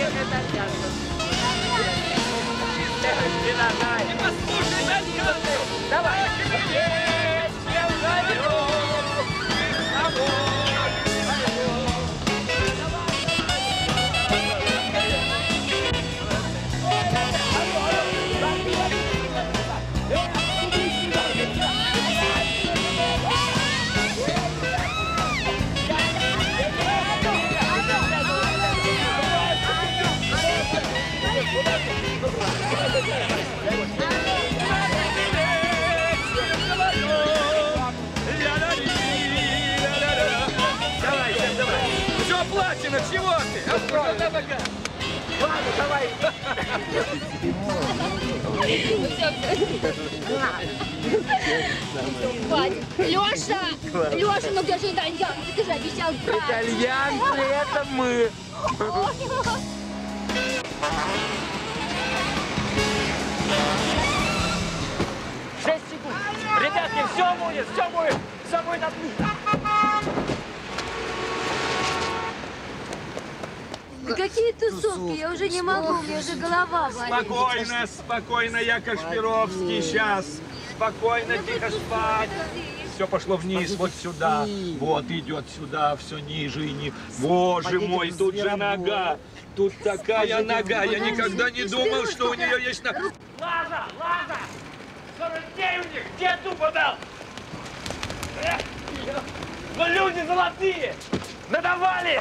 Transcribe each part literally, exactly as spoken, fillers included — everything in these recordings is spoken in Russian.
Не послушай Дальянку! Давай! Чего ты? Ладно, давай. Леша! Леша, ну где же итальянцы? Ты же обещал брать. Итальянцы, это мы. Шесть секунд. Ребятки, все будет, все будет. Все будет отлично. Да какие тусовки? Я уже не могу, мне уже голова болит. Спокойно, спокойно, я Кашпировский, сейчас. Спокойно, тихо спать. Все пошло вниз, вот сюда. Вот идет сюда, все ниже и ниже. Боже мой, тут же нога. Тут такая нога. Я никогда не думал, что у нее есть нога. Лаза, Лаза! сорок дней у них, где тупо дал? Ну люди золотые! Надавали!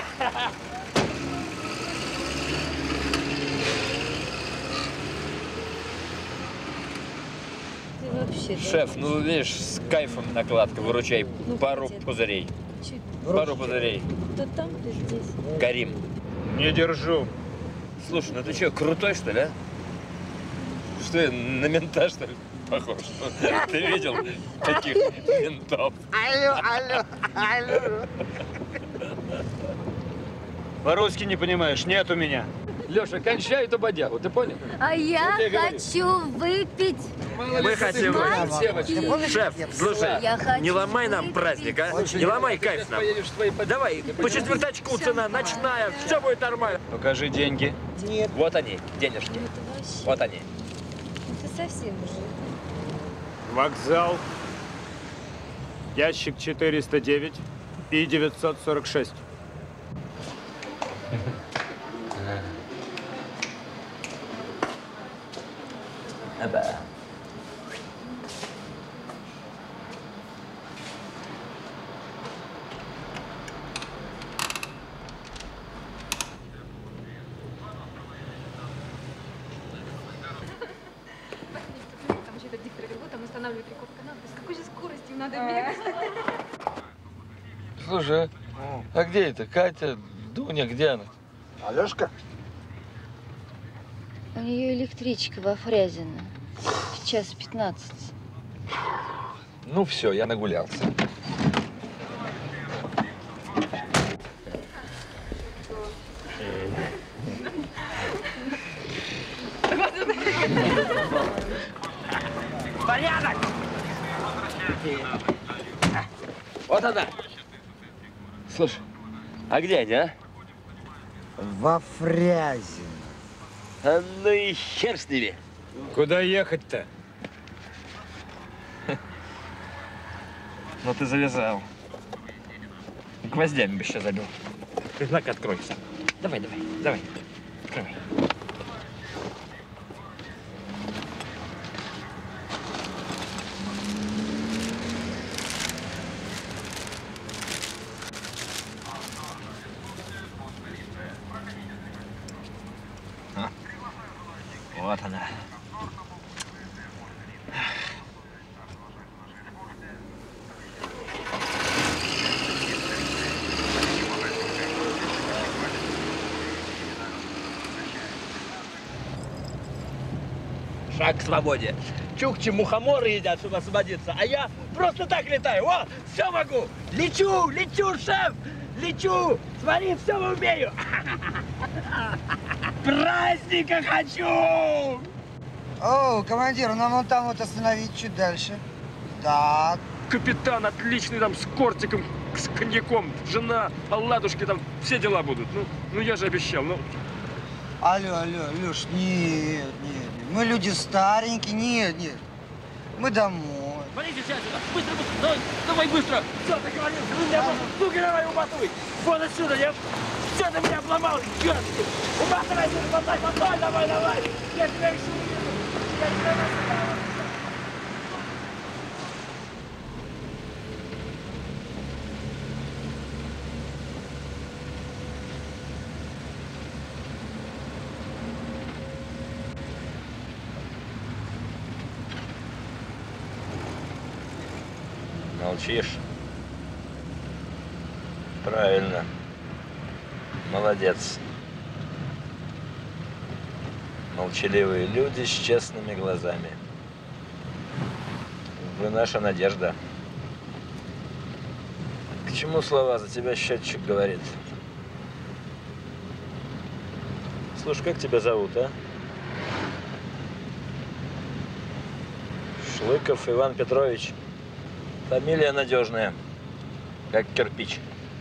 Вообще, шеф, ну видишь, с кайфом накладка, выручай ну, пару где-то. пузырей. Чуть. Пару пузырей. То там, то здесь. Карим. Не держу. Слушай, ну ты что, крутой, что ли, а? Что я на мента, что ли, похож? Ты видел таких ментов? Алло, алло, алло. По-русски не понимаешь, нет у меня. Леша, кончай эту бодягу, ты понял? А я я хочу выпить. Мы хотим выпить. Шеф, слушай, Я хочу не ломай нам выпить. праздник, а? Не ломай кайф нам. Давай, по четвертачку цена, ночная, все будет нормально. Покажи деньги. Нет. Вот они, денежки. Ну это вообще. Вот они. Это совсем уже. Вокзал. Ящик четыреста девять и девятьсот сорок шесть. Оба. Там еще этот диктор говорит, там устанавливает прикол канал. С какой же скоростью надо бегать? Слушай, а где это? Катя, Дуня, где она? Алешка? У нее электричка во Фрязино. Сейчас пятнадцать. Ну все, я нагулялся. Порядок! Вот она. Слушай, а где они, а? Во Фрязино. А ну и хер с ними. Куда ехать-то? Ну ты завязал. Гвоздями бы еще забил. Знак откройся. Давай, давай, давай. Открывай. А. Вот она. Шаг к свободе. Чукчи мухоморы едят, чтобы освободиться, а я просто так летаю. О, все могу. Лечу, лечу, шеф, лечу. Смотри, все умею. Праздника хочу. О, командир, нам вон там вот остановить чуть дальше. Так. Капитан отличный там с кортиком, с коньяком, жена, оладушки там, все дела будут. Ну, ну я же обещал, ну. Алло, алло, Леш, нет, нет, нет. Мы люди старенькие, нет, нет. Мы домой. Смотрите, сейчас сюда. Быстро, быстро. Давай, давай быстро. Все, договорился. Вы меня просто... Ну-ка, давай, уматывай. Вон отсюда. Я... Все, ты меня обломал. Черт. Уматывай, давай, давай, давай, давай. Я тебя еще увижу. Я тебя расставлю. Молчишь? Правильно. Молодец. Молчаливые люди с честными глазами. Вы наша надежда. К чему слова? За тебя счетчик говорит. Слушай, как тебя зовут, а? Шлыков Иван Петрович. Фамилия надежная, как кирпич.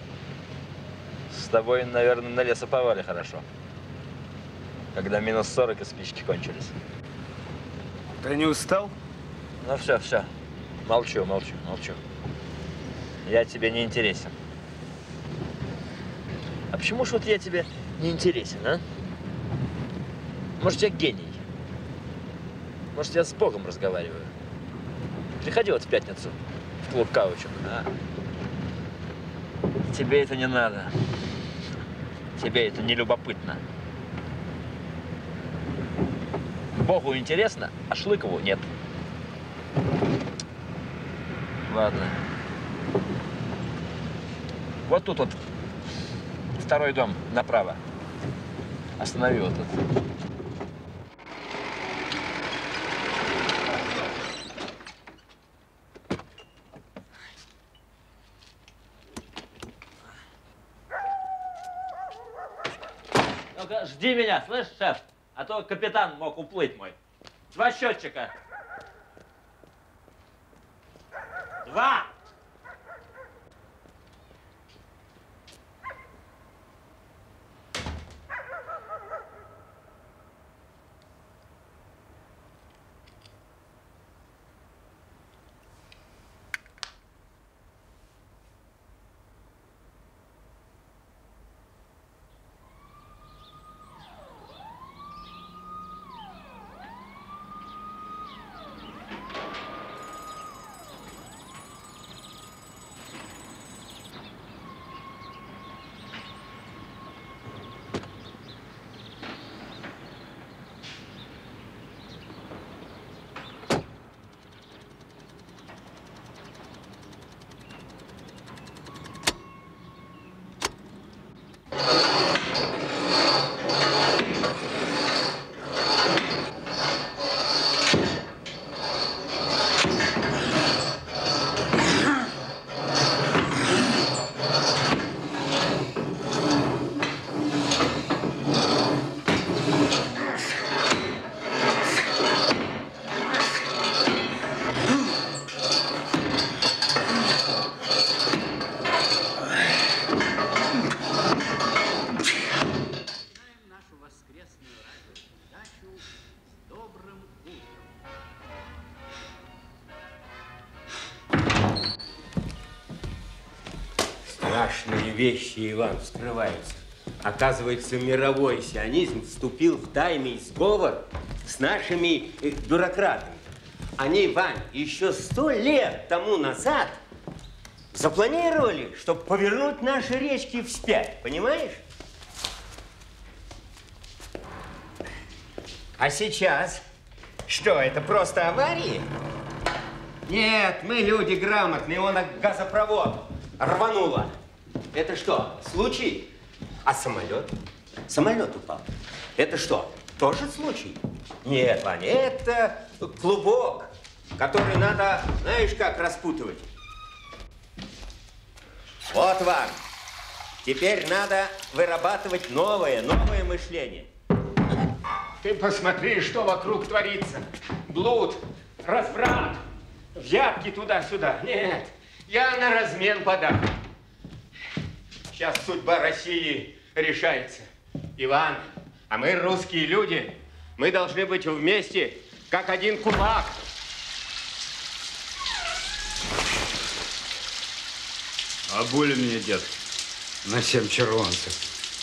С тобой, наверное, на лесоповале хорошо. Когда минус сорок и спички кончились. Ты не устал? Ну все, все. Молчу, молчу, молчу. Я тебе не интересен. А почему ж вот я тебе не интересен, а? Может, я гений? Может, я с Богом разговариваю? Приходи вот в пятницу. Клуб каучук. А? Тебе это не надо. Тебе это не любопытно. Богу интересно, а Шлыкову нет. Ладно. Вот тут вот второй дом направо. Останови вот тут. Ну-ка, жди меня, слышь, шеф? А то капитан мог уплыть мой. Два счетчика. Два! Страшные вещи, Иван, вскрываются. Оказывается, мировой сионизм вступил в тайный сговор с нашими э, бюрократами. Они, Вань, еще сто лет тому назад запланировали, чтобы повернуть наши речки вспять, понимаешь? А сейчас что, это просто аварии? Нет, мы люди грамотные, он газопровод рвануло. Это что, случай? А самолет? Самолет упал. Это что, тоже случай? Нет, Ваня, это клубок, который надо, знаешь, как распутывать. Вот вам. Теперь надо вырабатывать новое, новое мышление. Ты посмотри, что вокруг творится. Блуд, разврат, взятки туда-сюда. Нет, я на размен подам. Сейчас судьба России решается. Иван, А мы русские люди. Мы должны быть вместе, как один кулак. А более мне, дед, на семь червонцев.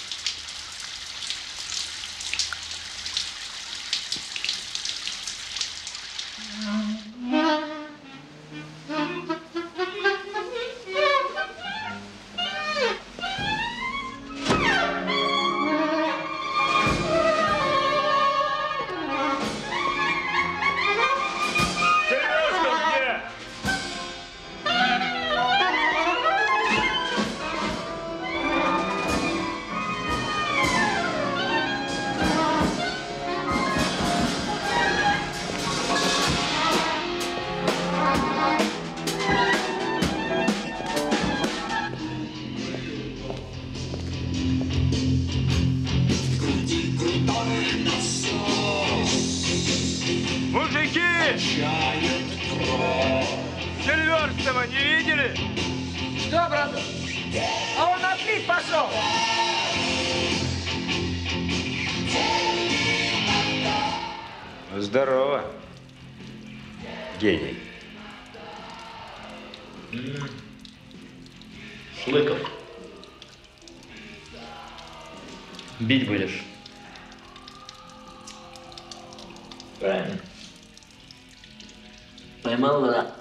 Сильверстова не видели? Что, брат? А он опять пошел! Здорово, гений. Шлыков. Бить будешь? Правильно. Поймал, да?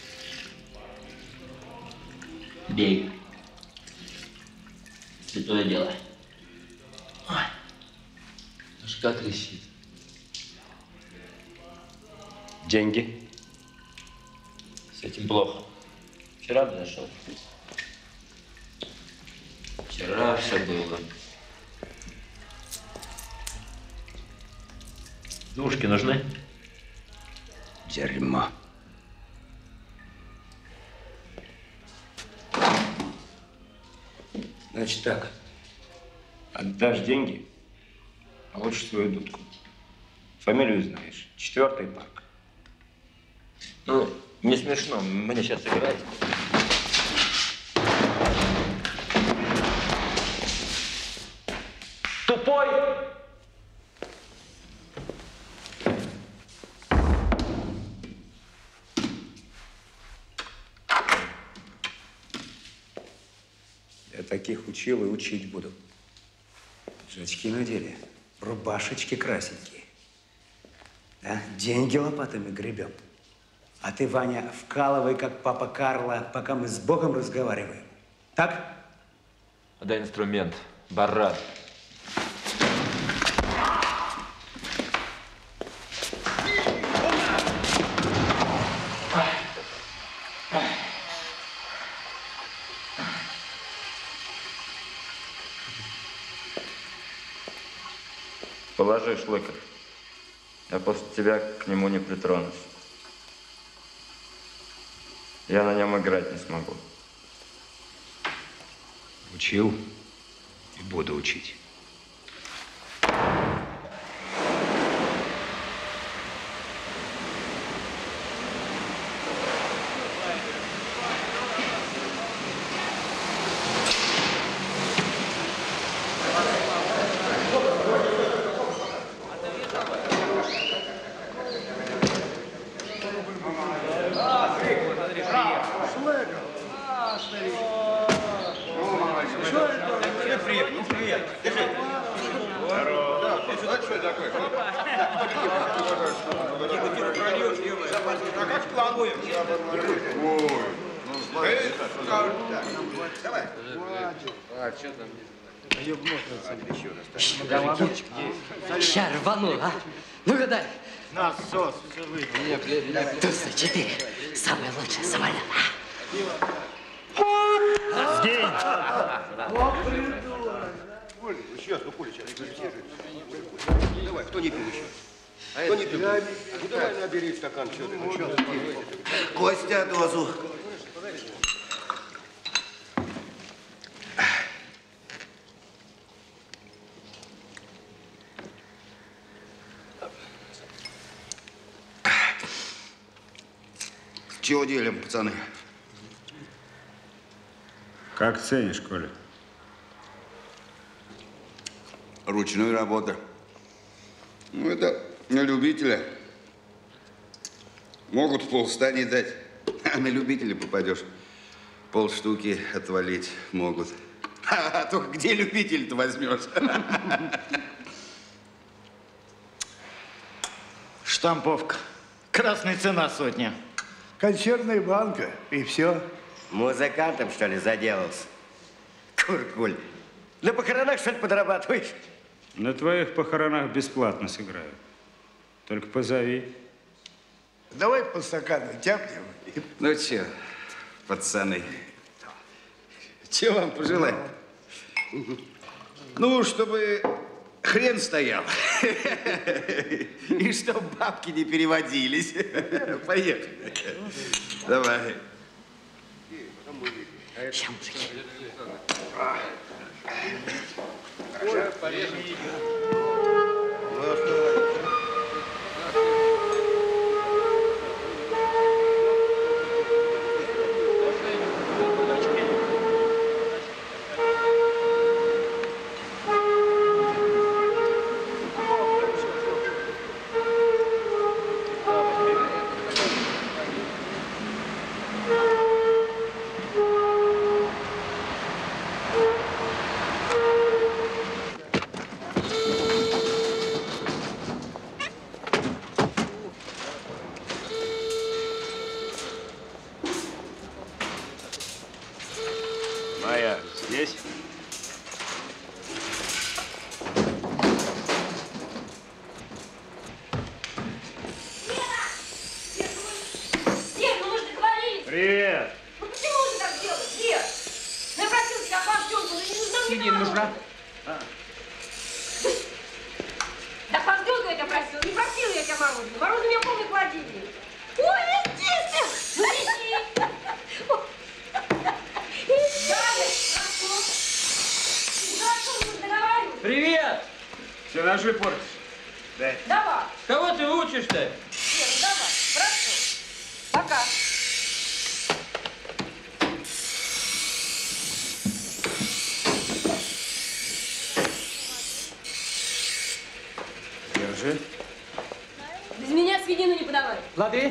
Бей. Святое дело. Ой, аж как трещит. Деньги? С этим плохо. Вчера подошел. Вчера все было. Двушки нужны? Дерьмо. Значит так, отдашь деньги, получишь свою дудку. Фамилию знаешь. Четвертый парк. Ну, не смешно, мне сейчас играть. Тупой! Я таких учил и учить буду. Жачки надели, рубашечки красенькие. Да? Деньги лопатами гребем. А ты, Ваня, вкалывай, как папа Карло, пока мы с Богом разговариваем. Так? Дай инструмент, баран. Положи, Шлыков. Я после тебя к нему не притронусь. Я на нем играть не смогу. Учил и буду учить. Ща рванул, а? Ну гадай. Насос. Туз четыре. Самый лучший самолет. Сгинь! Сейчас, ну, Коля, сейчас. Давай, кто не пил еще? Кто не пил? Ну, давай набери стакан, что ты. Ну, сейчас. Костя, дозу. Чего делим, пацаны? Как ценишь, Коля? Ручной работы. Ну, это на любителя. Могут полста не дать, а на любителя попадешь. Полштуки отвалить могут. А только где любитель-то возьмешь? Штамповка. Красная цена сотня. Консервная банка, и все. Музыкантом, что ли, заделался? Куркуль. На похоронах, что ли, подрабатываешь? На твоих похоронах бесплатно сыграю. Только позови. Давай по стакану тяпнем. Ну че, пацаны, че вам пожелать? Ну, чтобы хрен стоял. И чтобы бабки не переводились. Поехали. Давай. Сейчас, мужики. Майя здесь? Дед, ну мы же договорились. Привет. Ну почему же так делать, Дед? Ну я просила тебя пождёнку, ну не нужна мне мороженое. А. Да пождёнку я тебя просила, не просила я тебя мороженое. Мороженое у меня полный холодильник. Ой, летите! Ну лети! Привет! Все ножи портишь. Дай. Давай. Кого ты учишь-то? Нет, ну давай, прошу. Пока. Держи. Без меня свинину не подавай. Лады.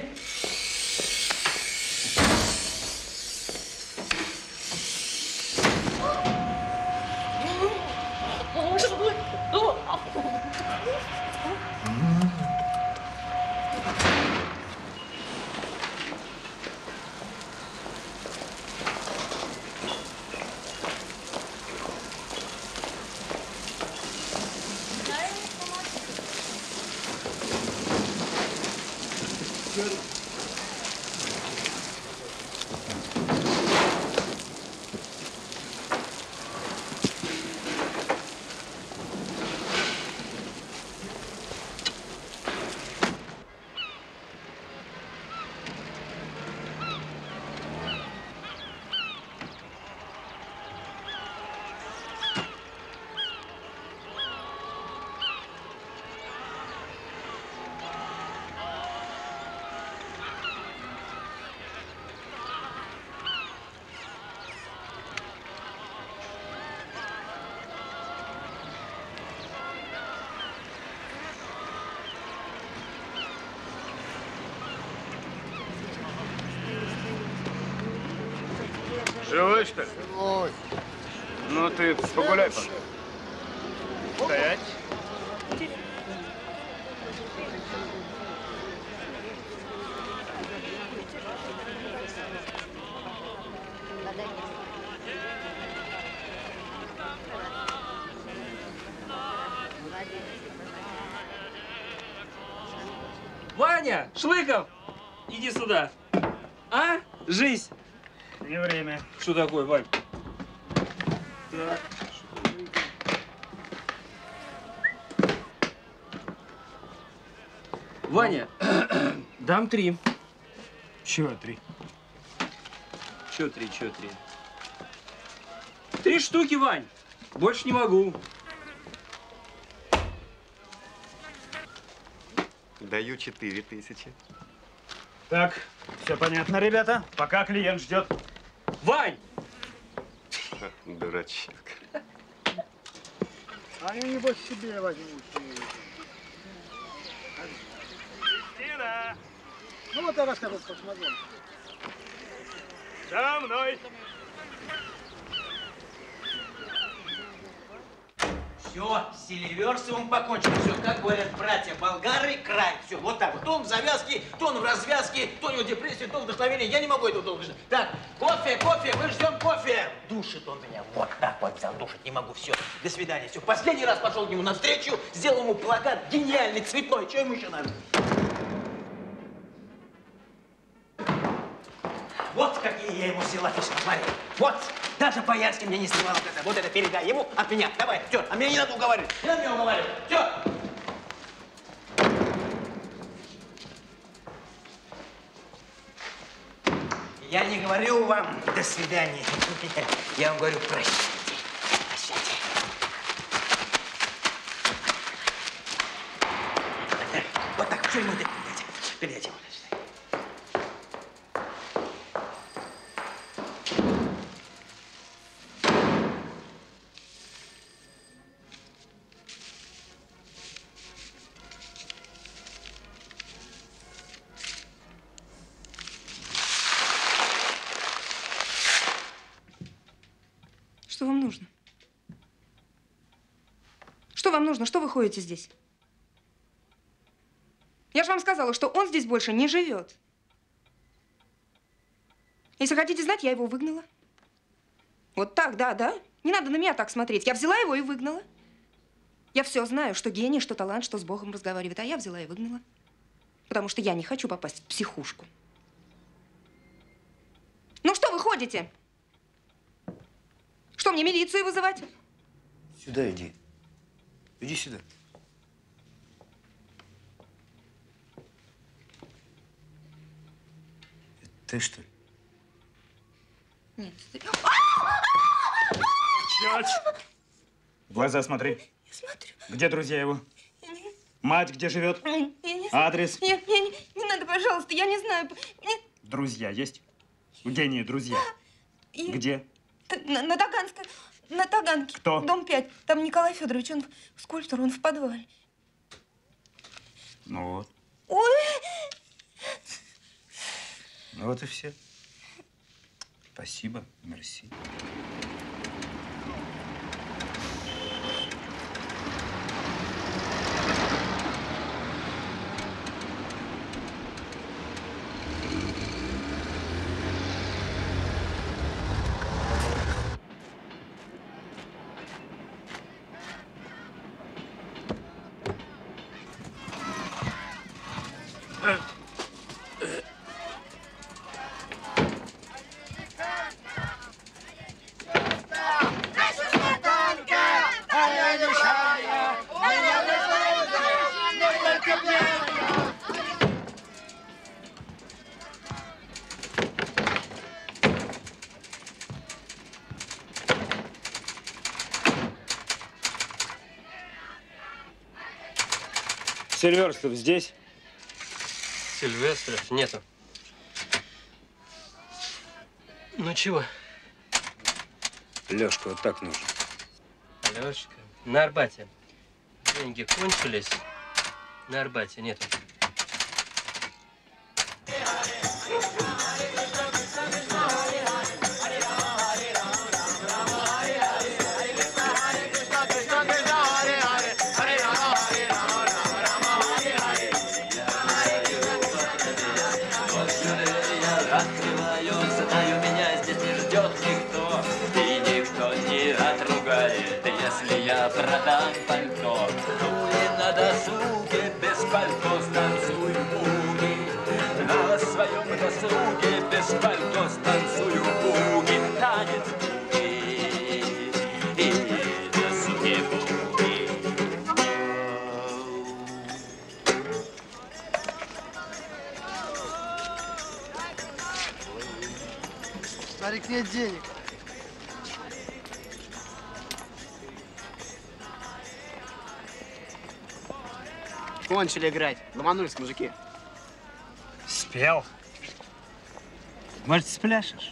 Живой, что ли? Ой. Ну ты погуляй пока. Стоять. Ваня, Шлыков, иди сюда. А? Жизнь. Не время. Что такое, Вань? Так. Ваня, дам три. Чего три? Чё три, чё три? Три штуки, Вань. Больше не могу. Даю четыре тысячи. Так, все понятно, ребята. Пока клиент ждет. Вань! Дурачок. Они, небось, себе возьмут. Кристина! Ну вот я расскажу, как смогу. За мной! Все, с Селиверстовым покончено. Все, как говорят братья болгары, край. Все, вот так вот. То он в завязке, то он в развязке, то у него депрессия, то вдохновение. Я не могу этого долго ждать. Так, кофе, кофе, мы ждем кофе. Душит он меня. Вот так вот взял, душит. Не могу. Все, до свидания. Все, последний раз пошел к нему навстречу, сделал ему плакат гениальный, цветной. Что ему еще надо? Вот какие я ему села фишки смотрел. Вот. Даже Боярский мне не снимал вот это. Вот это передай ему от меня. Давай, все. А меня не надо уговаривать. Не надо меня уговаривать. Все. Я не говорю вам до свидания. Я вам говорю прощайте. Прощайте. Вот так. Что ему это передайте? Передайте ему. Что вам нужно? Что вам нужно? Что вы ходите здесь? Я же вам сказала, что он здесь больше не живет. Если хотите знать, я его выгнала. Вот так, да, да. Не надо на меня так смотреть. Я взяла его и выгнала. Я все знаю, что гений, что талант, что с Богом разговаривает. А я взяла и выгнала. Потому что я не хочу попасть в психушку. Ну что вы ходите? Что, мне милицию вызывать? Сюда иди. Иди сюда. Это ты, что ли? Нет, ты... Чёрт! В глаза смотри. Я смотрю. Где друзья его? Не... Мать где живет? Я не... Адрес? Нет, не, не, не надо, пожалуйста, я не знаю. Нет. Друзья есть? У гения друзья. И... Где? На, на Таганской, на Таганке. Кто? Дом пять. Там Николай Федорович, он скульптор, он в подвале. Ну вот. Ой! Ну вот и все. Спасибо, мерси. Сильверстов здесь? Сильвестров нету. Ну чего? Лёшка, вот так нужно. Лёшка. На Арбате. Деньги кончились. На Арбате нету. Продам пальто, ну и на досуге без пальто станцую буги. На своем досуге без пальто станцую буги. Танец буги и досуге буги. Старик, нет денег. Кончили играть. Ломанулись, мужики. Спел. Может, спляшешь?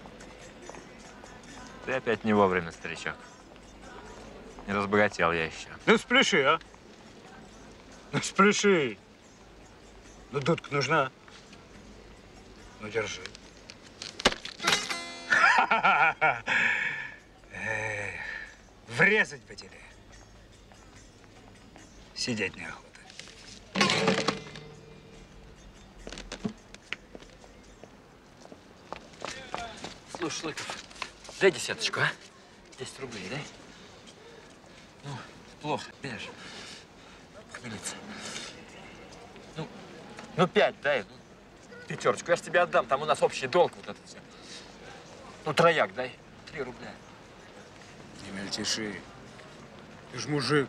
Ты опять не вовремя, старичок. Не разбогател я еще. Ну, спляши, а? Ну, спляши. Ну, дудка нужна. Ну, держи. Эх, врезать бы тебе. Сидеть неохота. Слушай, Шлыков, дай десяточку, а? Десять рублей, дай. Ну, плохо, видишь? Хмелиться. Ну, ну, пять дай. Ну, пятерочку, я ж тебе отдам, там у нас общий долг вот этот все. Ну, трояк дай, три рубля. Не мельтеши. Ты ж мужик.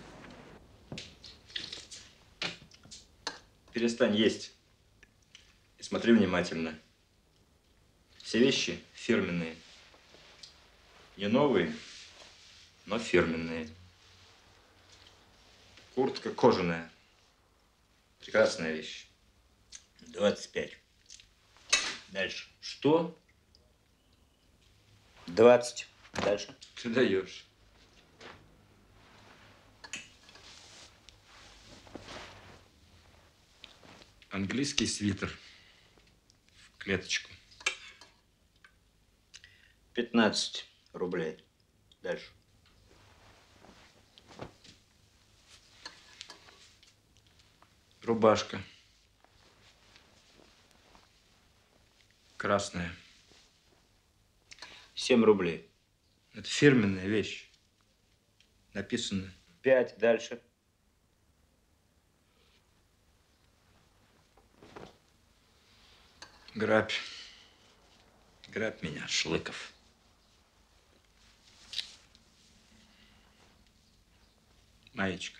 Перестань есть и смотри внимательно. Все вещи фирменные. Не новые, но фирменные. Куртка кожаная. Прекрасная вещь. двадцать пять. Дальше. Что? двадцать. Дальше. Ты даешь. Английский свитер. В клеточку. пятнадцать рублей. Дальше. Рубашка. Красная. семь рублей. Это фирменная вещь. Написано. пять. Дальше. Грабь. Грабь меня, Шлыков. Маечка.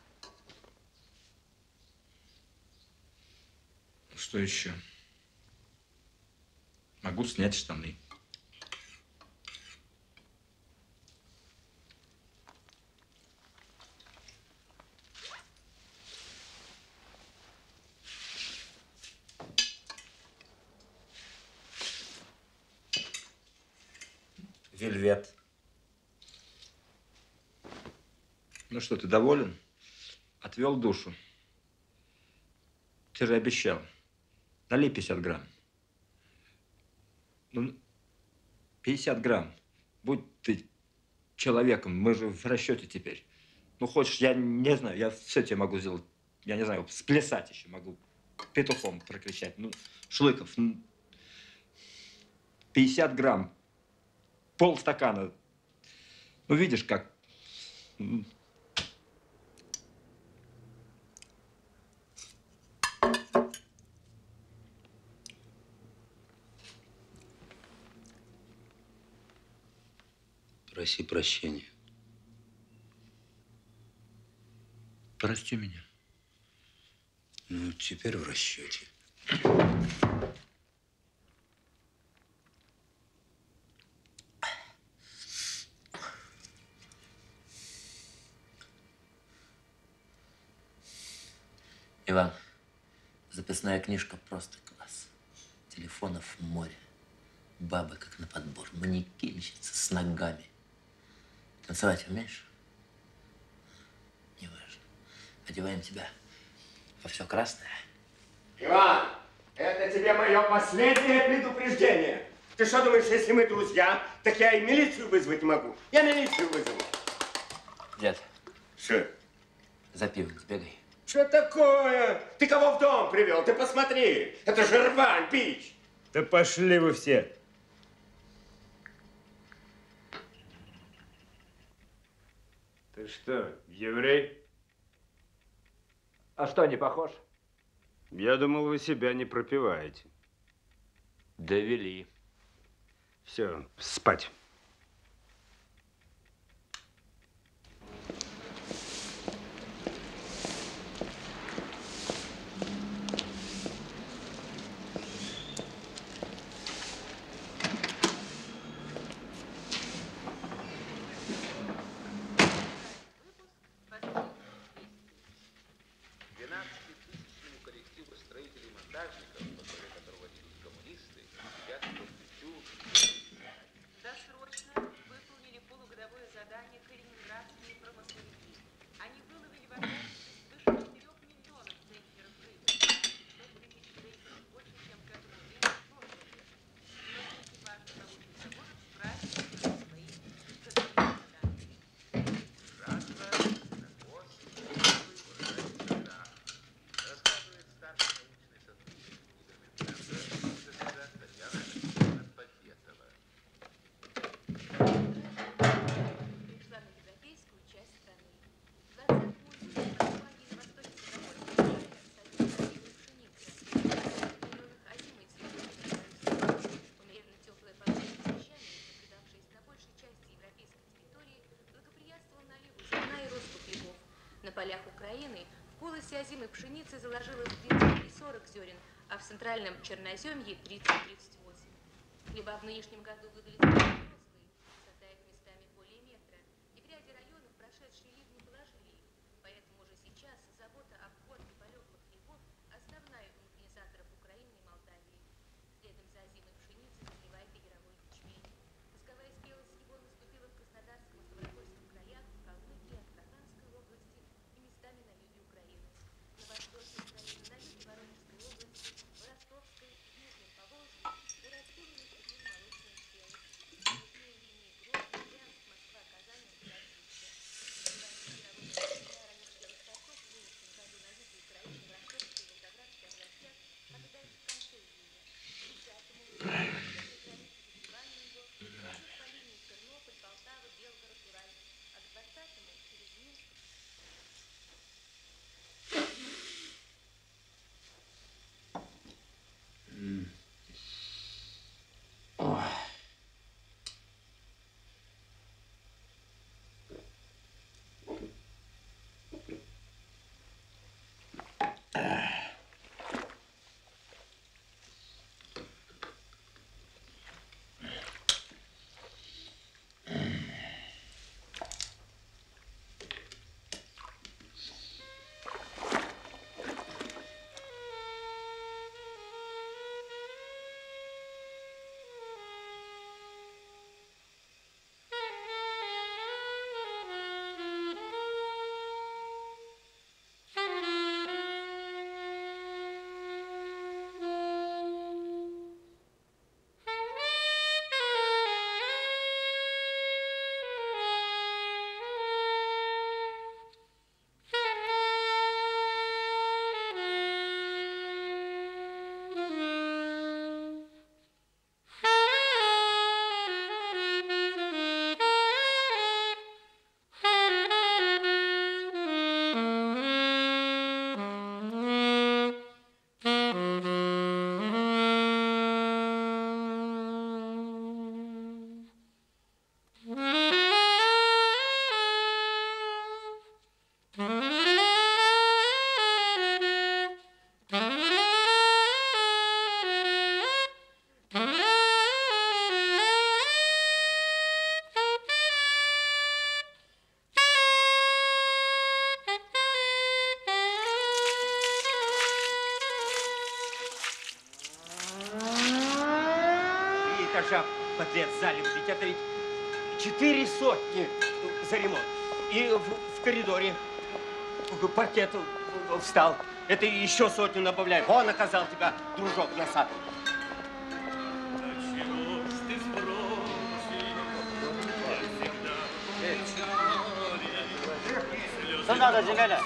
Что еще? Могу снять штаны. Вельвет. Ну что, ты доволен? Отвел душу. Ты же обещал. Налей пятьдесят грамм. Ну, пятьдесят грамм. Будь ты человеком, мы же в расчете теперь. Ну, хочешь, я не знаю, я все тебе могу сделать. Я не знаю, сплясать еще могу. Петухом прокричать. Ну, Шлыков, ну, пятьдесят грамм. Полстакана. Ну, видишь, как... Проси прощения. Прости меня. Ну, теперь в расчете. Иван, записная книжка просто класс. Телефонов море. Бабы как на подбор. Манекенщица с ногами. Танцевать умеешь? Неважно. Одеваем тебя во все красное. Иван, это тебе мое последнее предупреждение. Ты что думаешь, если мы друзья, так я и милицию вызвать могу? Я милицию вызову. Дед. Что? За пивом сбегай. Что такое? Ты кого в дом привел? Ты посмотри. Это же рвань, бич. Да пошли вы все. Ты что, еврей? А что, не похож? Я думал, вы себя не пропиваете. Довели. Все, спать. Досрочно полях Украины в полосе озимой пшеницы заложилось тридцать и сорок зерен, а в центральном черноземье тридцать-тридцать восемь. Хлеба в нынешнем году выдались взрослые, высота их местами более метра, и в ряде районов прошедшие ливни положили их. Поэтому уже сейчас забота об уборке полеглых хлебов основная у механизаторов Украины и Молдавии. Следом за озимой пшеницей созревает и яровой ячмень. Восковая спелость его наступила в Краснодарском и Ставропольском краях, в Калмыкии, Астраханской области и местами на юге Украины. На востоке Украины, на юге Воронежской области, в Ростовской, в Нижнем Поволжье урастили наступили молочные спелости. Южные линии Грозный, Брянск, Москва, Казань, Новороссийск. Называемый яровой ячмень ранних спелых сортов в нынешнем году на юге Украины, в Ростовской и Волгоградской областях ожидается в конце июня. десятому июня засевание его пройдет по линии Тернополь, Полтава, Белгород, Ураль, а к двадцатому через Минск. Этажа подряд залил, ведь это ведь четыре сотни за ремонт. И в, в коридоре паркет встал. Это еще сотню добавляй. Вон оказал тебя дружок носатый. Что надо, земля?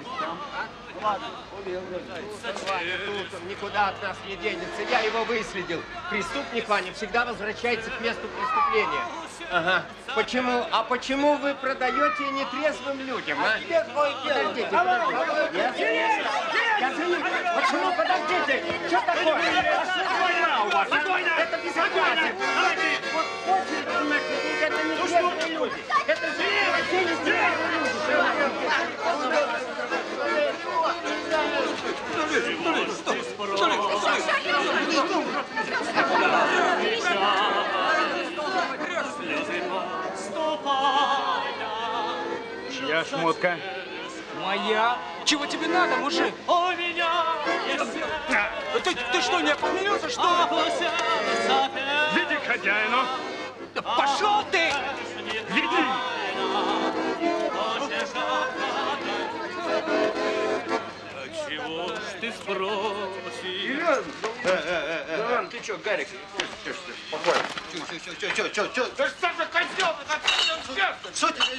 Тут никуда от нас не денется. Я его выследил. Преступник, Ваня, всегда возвращается к месту преступления. Ага. Почему? А почему вы продаете нетрезвым людям, а? Подождите, подождите. Я за ним. Почему? Подождите. Что такое? А что война у вас? Это безобразие. Вот очень, это нетрезвые люди. Это же вообще нетрезвые люди. Чья шмотка? Моя. Чего тебе надо, мужик? У меня есть... Ты, ты что, не опомнился, что ли? Веди к хозяину. Да пошел ты! Веди! Чего ж ты спросишь? Да ладно, ты что, Гарик? Спокойно. Чё, чё, чё, чё, чё, чё? Да что за козел? Что тебе?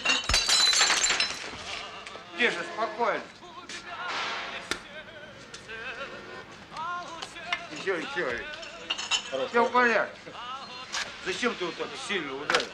Тише, спокойно. Еще, еще. Все в порядке. Зачем ты вот так сильно ударил?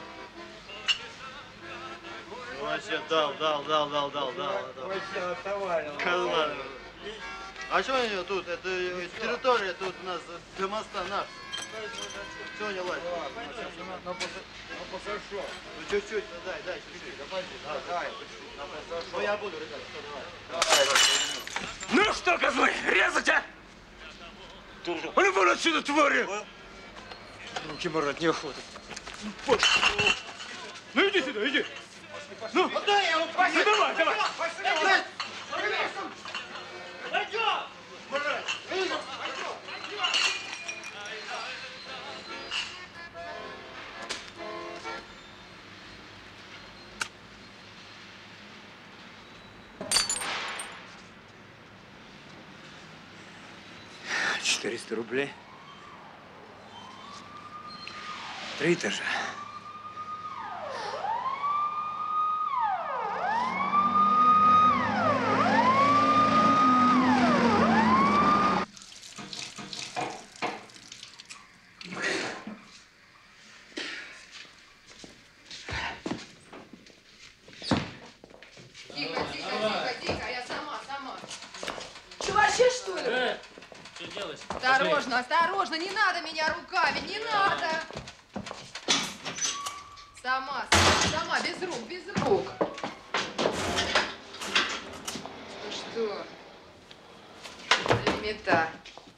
Вообще дал, дал, дал, дал, дал, дал. Вообще отоварил. Козлан. А что у него тут? Это территория тут у нас до моста наш. Все, не лазь. На посошел. Ну чуть-чуть, дай, дай, чуть-чуть. Дай, ну я буду, ребят, давай. Ну что, козлы, резать, а? А ну вон отсюда, твари! Руки марать неохота. Ну иди сюда, иди. Ну, дай я его ну давай, давай. Пойдем! четыреста рублей. Три этажа. Тихо, тихо, тихо, тихо, я сама, сама. Что вообще, что ли? Э, что делаешь? Осторожно, осторожно, не надо меня руками, не надо. Сама, сама, сама, без рук, без рук. Ну что? Элементарь.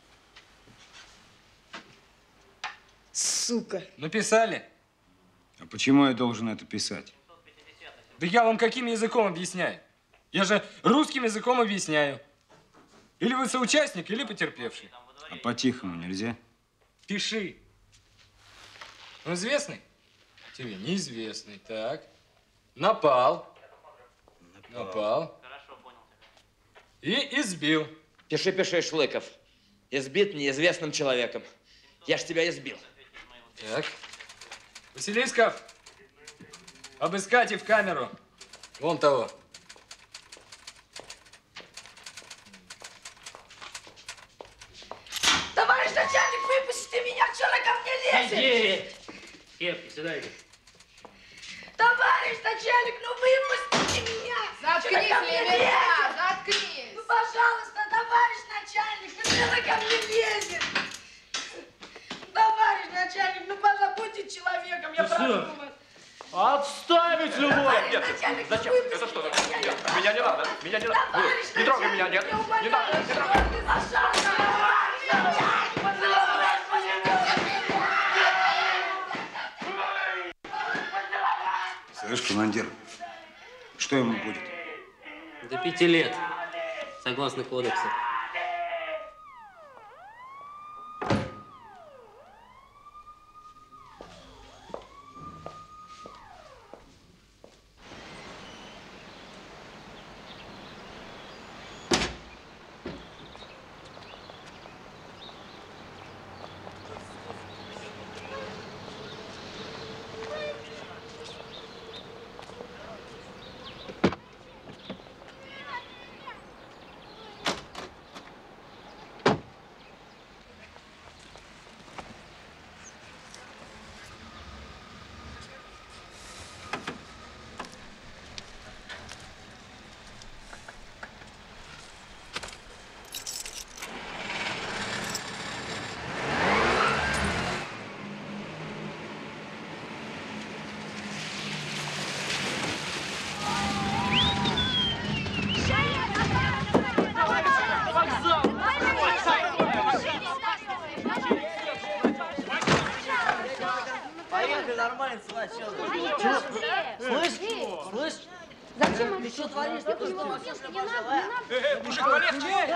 Сука. Написали? А почему я должен это писать? Да я вам каким языком объясняю? Я же русским языком объясняю. Или вы соучастник, или потерпевший. А по-тихому нельзя? Пиши. Ну, известный? Тебе неизвестный. Так. Напал. Напал. Напал. И избил. Пиши, пиши, Шлыков. Избит неизвестным человеком. Я ж тебя избил. Так. Василисков, обыскать и в камеру. Вон того. Товарищ начальник, выпустите меня, что вы ко мне лезете? Иди! Кепки, сюда иди. Товарищ начальник, ну выпустите меня! Заткнись, Чё вы ко мне Левина, лезете? заткнись! Ну, пожалуйста, товарищ начальник, ну что вы ко мне лезете? Товарищ начальник, ну позаботьте человеком, я Ну прошу всё. вас. Отставить любовь! Товарищ Нет, начальник, зачем? выпустите Это что? меня, я прошу Меня не вас. надо, меня не надо. Товарищ Не трогай меня, нет. начальник, я Не надо, не трогай. умоляю, ты зашел, товарищ начальник, Слышь, командир, что ему будет? До пяти лет, согласно кодексу. Поехали, нормально, слышь, слышь, слышь, Зачем? ты что творишь? Ты что, вообще Не надо, не надо. Э, мужик, полегче!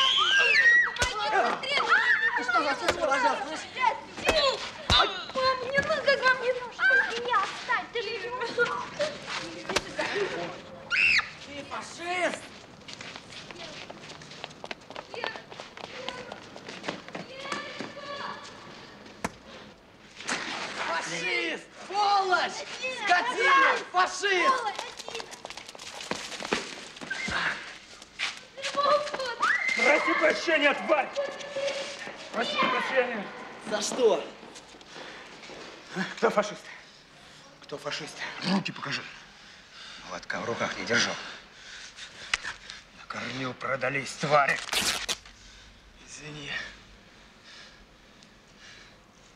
Ты что, зачем поражал, слышь? Мам, не надо, как вам не нужно. Меня оставь, ты же Ты фашист! Фашист! Сволочь! Скотина! Фашист! Проси прощения, тварь! Проси прощения! За что? Кто фашист? Кто фашист? Руки покажи. Молотка в руках не держал. На корню продались, твари. Извини.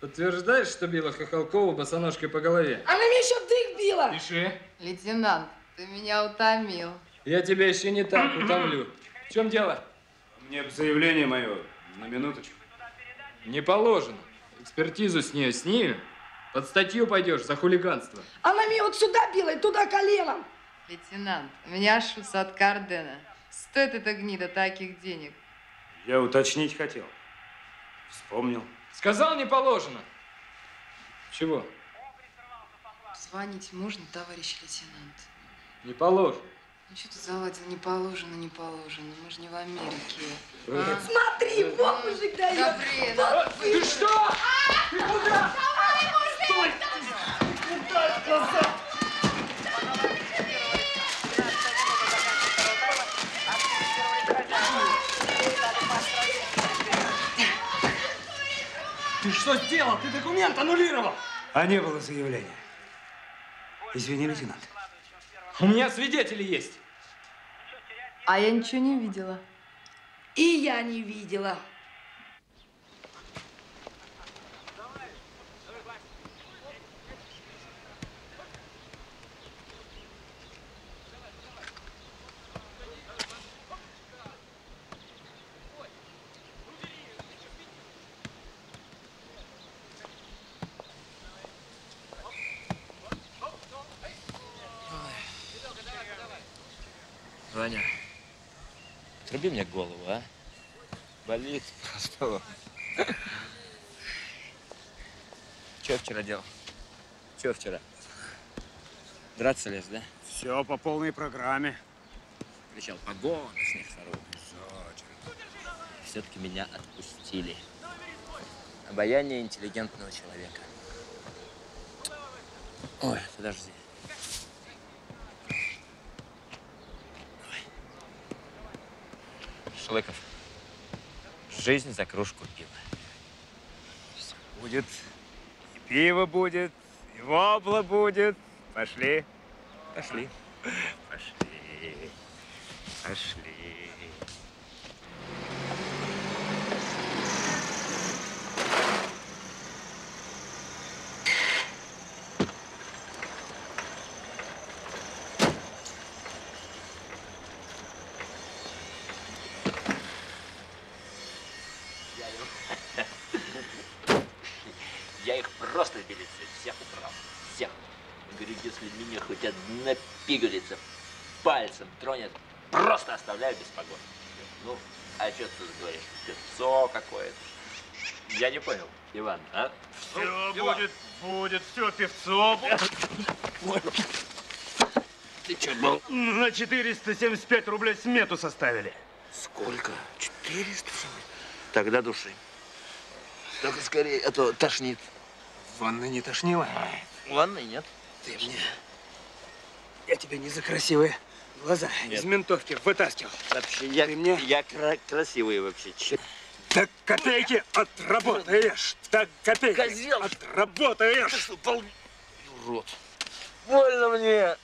Подтверждаешь, что била Хохолкову босоножкой по голове? Она меня еще в дых била. Пиши. Лейтенант, ты меня утомил. Я тебя еще не так утомлю. В чем дело? Мне бы заявление мое на минуточку. Не положено. Экспертизу с нее снимем. Под статью пойдешь за хулиганство. Она меня вот сюда била и туда коленом. Лейтенант, у меня шуса от Кардена. Стоит эта гнида таких денег. Я уточнить хотел. Вспомнил. Сказал, не положено. Чего? Звонить можно, товарищ лейтенант? Не положено. Ну что ты заладил? Не положено, не положено. Мы же не в Америке. А? Смотри, вот мужик дает. Габриэль, Вот ты что? Ты куда? Давай, мужик! Ты куда, красавчик? Ты что сделал? Ты документ аннулировал. А не было заявления. Извини, лейтенант. У меня свидетели есть. А я ничего не видела. И я не видела. Ваня, труби мне голову, а? Болит просто. Че вчера делал? Че вчера? Драться лез, да? Все по полной программе. Кричал погон с них сторон. Все-таки меня отпустили. Обаяние интеллигентного человека. Ой, подожди. Шлыков, жизнь за кружку пива. Будет. И пиво будет, и вобла будет. Пошли. Пошли. Пошли. Пошли. Я их просто в милиции всех убрал. Всех. Говорю, если меня хоть одна пигалица пальцем тронет, просто оставляю без погон. Ну, а что ты тут говоришь? Певцо какое-то. Я не понял, Иван, а? Все Ну, будет, будет, все, певцо. Ты что, был? На четыреста семьдесят пять рублей смету составили. Сколько? четыреста? Тогда души. Только скорее, а то тошнит. В ванной не тошнило? В ванной нет. Ты мне... Я тебя не за красивые глаза Нет. из ментовки вытаскивал. Вообще, я, Ты мне... я кра красивый вообще. Че? Так копейки отработаешь. Так копейки Козел! отработаешь. Ты что, пол... Урод. Больно мне.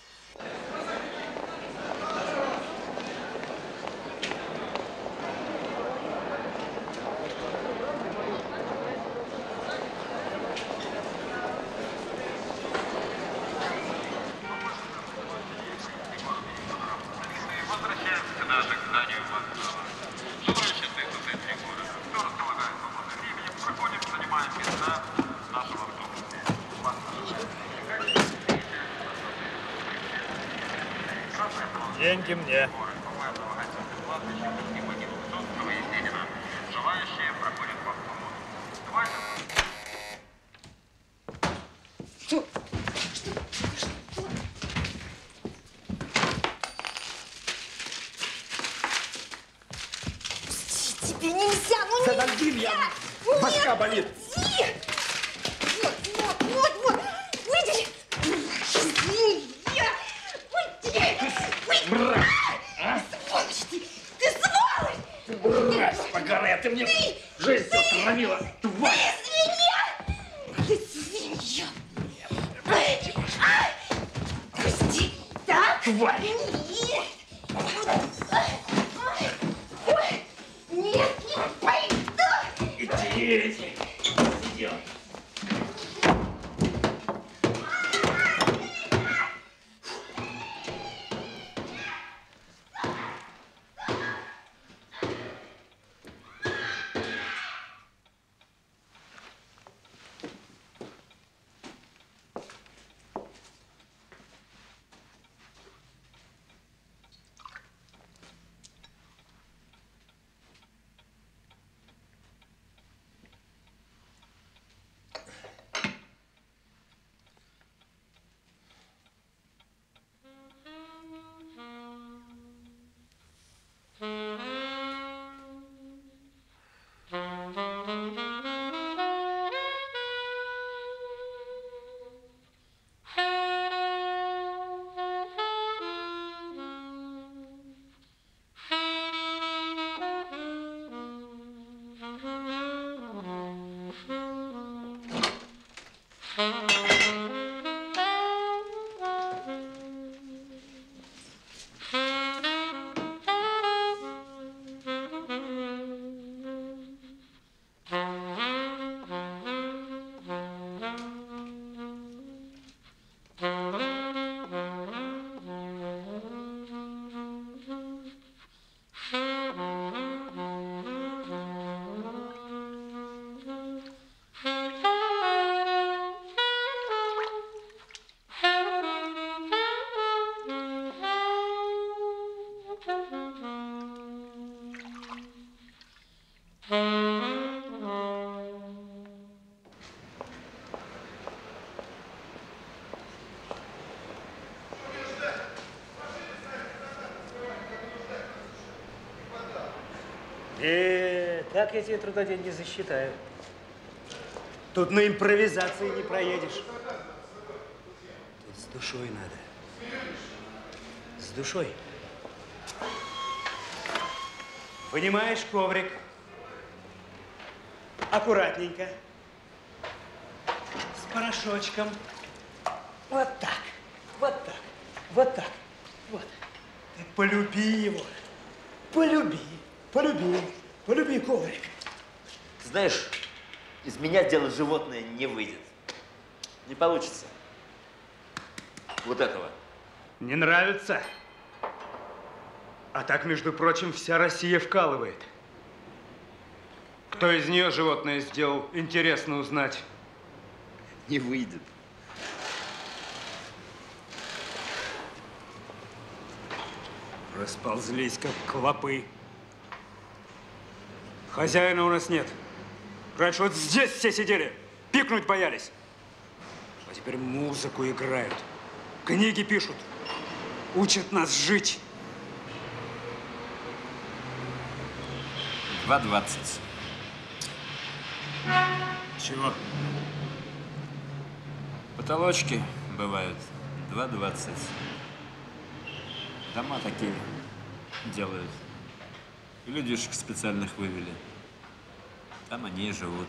Деньги мне. Что? Тебе нельзя, ну нельзя! Подожди меня! Башка болит! Вот, вот, вот, вот! Выйди! Свинья! Выйди! Мразь! А? Сволочь ты! Ты сволочь! Мразь поганая, ты мне жизнь все отравила! Тварь! Ты свинья! Ты свинья! Пусти! Так? Тварь! Нет! Ой! Нет, не пойду! Иди, иди! Сидел! Э, так я тебе труда деньги засчитаю. Тут на импровизации не проедешь. Тут с душой надо. С душой. Вынимаешь коврик. Аккуратненько. С порошочком. Вот так. Вот так. Вот так. Вот. Ты полюби его. Полюби. Полюби. Полюби коврик. Ты знаешь, из меня сделать животное не выйдет. Не получится. Вот этого. Не нравится? А так, между прочим, вся Россия вкалывает. Кто из нее животное сделал, интересно узнать. Не выйдет. Расползлись, как клопы. Хозяина у нас нет. Раньше вот здесь все сидели, пикнуть боялись. А теперь музыку играют, книги пишут, учат нас жить. два двадцать. Чего? Потолочки бывают два двадцать. Дома такие делают. И людишек специальных вывели. Там они и живут.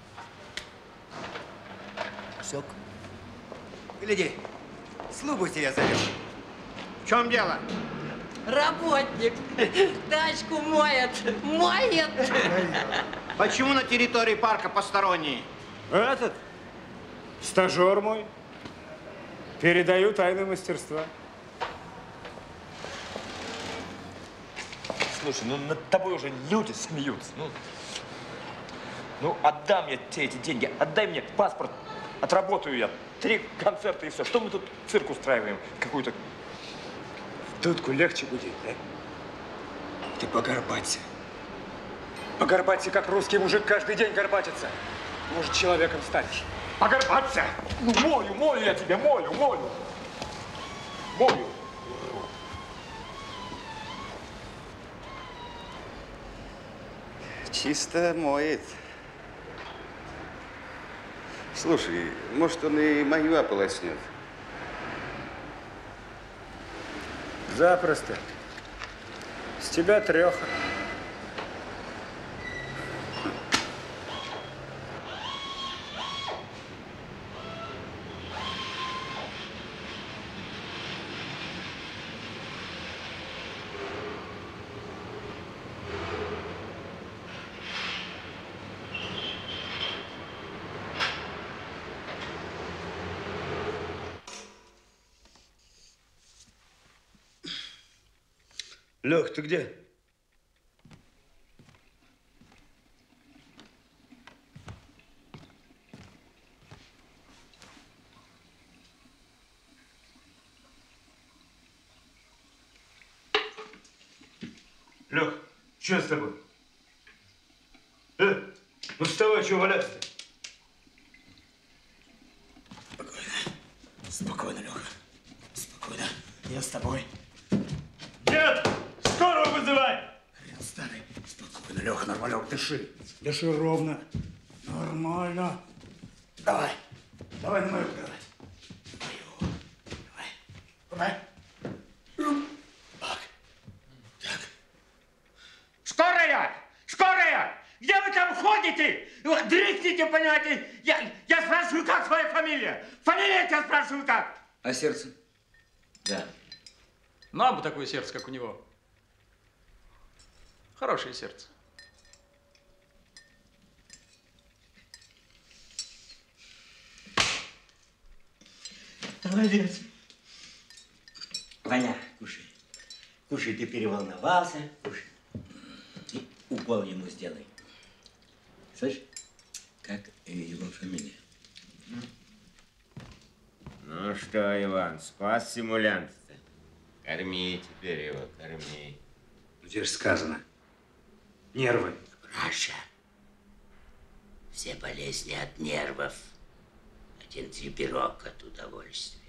Сок. Гляди, слугу тебя зовет. В чем дело? Работник. Тачку моет. Моет. Почему на территории парка посторонние? Этот стажер мой. Передаю тайны мастерства. Слушай, ну над тобой уже люди смеются. Ну, ну отдам я тебе эти деньги. Отдай мне паспорт. Отработаю я. Три концерта и все. Что мы тут цирк устраиваем? Какую-то... Дудку легче будет, да? Ты погорбаться. Погорбаться, как русский мужик каждый день горбатится. Может, человеком станешь. Погорбаться! Ну, молю, молю я тебя, молю, молю. Молю. Чисто моет. Слушай, может, он и мою ополоснет? Запросто. С тебя треха. Лех, ты где? Лех, что с тобой? Э, ну вставай, чего валяться-то? Спокойно. Спокойно, Леха. Спокойно. Я с тобой. Нет! Скорую вызывай! Спокойно, Леха, нормально, дыши. Дыши ровно. Нормально. Давай. Давай на мою кровать. Мою. Давай. Давай. Так. Так. Скорая! Скорая! Где вы там ходите? Дрыхните, понимаете? Я, я спрашиваю, как твоя фамилия? Фамилия я тебя спрашиваю, как? А сердце? Да. Нам бы такое сердце, как у него. Хорошее сердце. Молодец. Ваня, кушай. Кушай, ты переволновался. Кушай. И укол ему сделай. Слышь? Как его фамилия? Ну что, Иван, спас симулянта-то? Корми теперь его, корми. Ну, теперь сказано. Нервы. Раша. Все болезни от нервов. Один трепирок от удовольствия.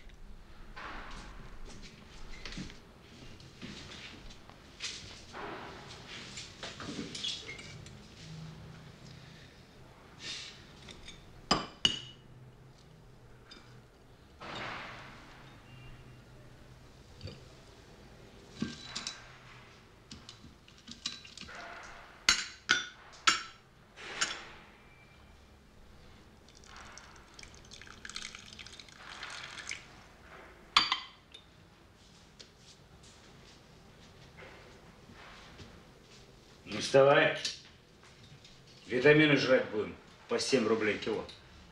Не вставай. Витамины жрать будем. По семь рублей кило.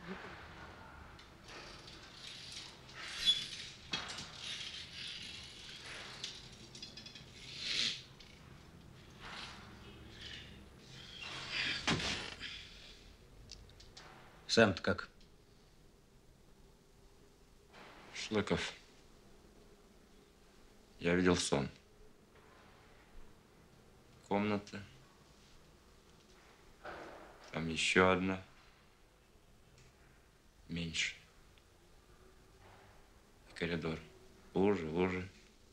Сам-то как? Шлыков, я видел сон. Комната. Там еще одна. Меньше. И коридор. Уже, уже.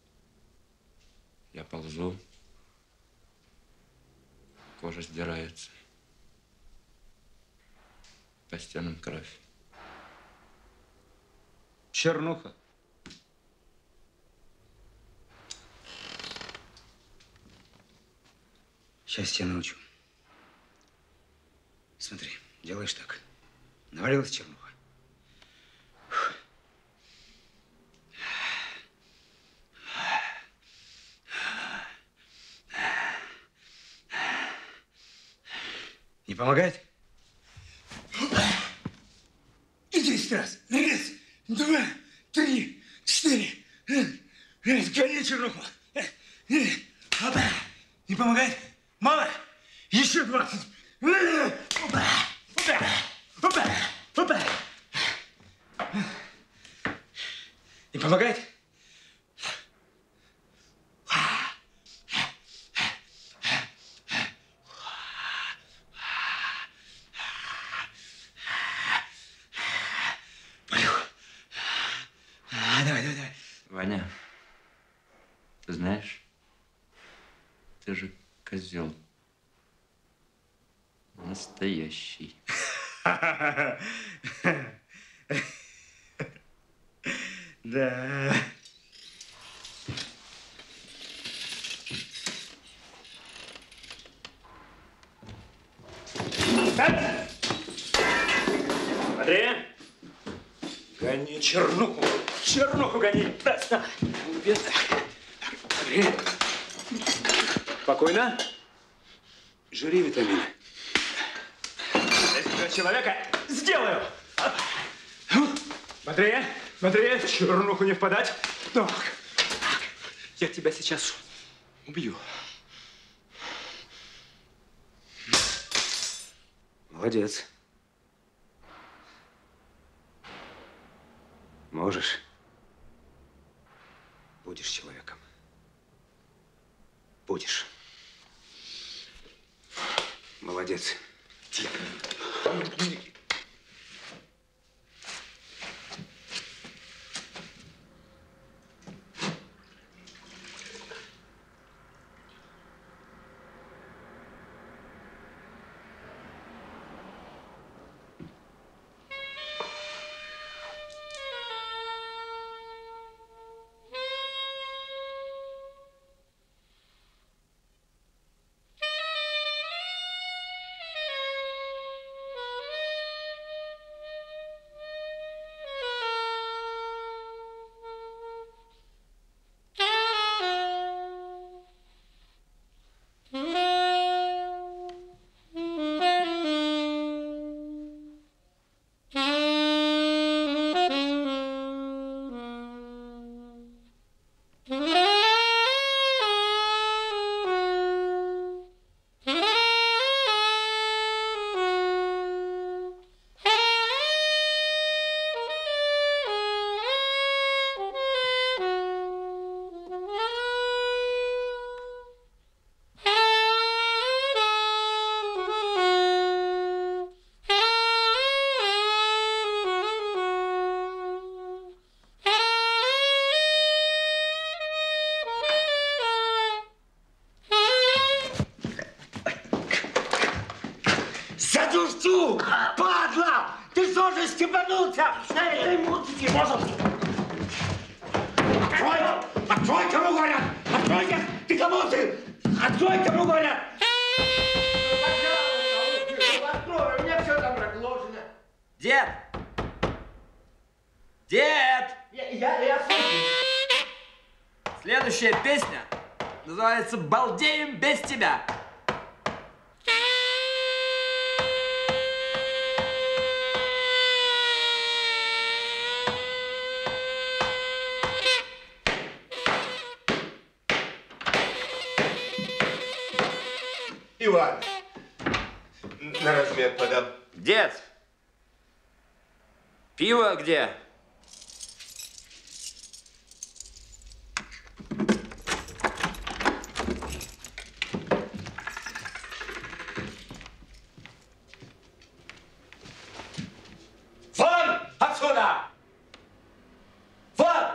Я ползу. Кожа сдирается. По стенам кровь. Чернуха. Сейчас тебя научу. Смотри, делаешь так. Навалилась чернуха. Не помогает? И десять раз. Раз, два, три, четыре. Гони чернуху. Опа. Не помогает? Мало? Еще двадцать. Опа. Опа. Опа. Опа. Не помогает? Давай, давай, давай. Ваня, ты знаешь, ты же козел. Настоящий. Да. Смотри. Гони чернуху. Чернуху гони. Да, да. Смотри. Спокойно. Жри витамины. Для человека сделаю. Смотри, смотри, в чернуху не впадать. Так, я тебя сейчас убью. Молодец. Можешь. Будешь человеком. Будешь. Молодец. пущу! Падла! Ты что же степанулся? Эй, мутите, можно? Открой! Открой, кому говорят! Откройте! Ты кому ты? Открой, кому говорят! Открой, у меня все там разложено. Дед! Дед! Я, я, я слушаю. Следующая песня называется «Балдеем без тебя». Иван, на размер подам. Дед! Пиво где? Вон отсюда! Вон!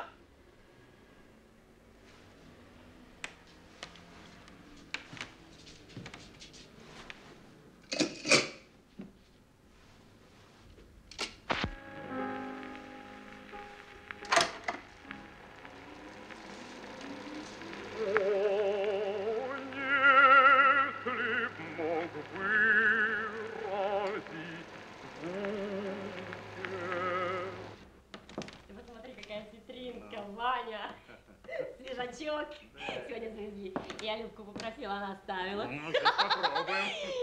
Ваня, свежачок. Сегодня завезли. Я Любку попросила, она оставила. Ну, сейчас попробуем.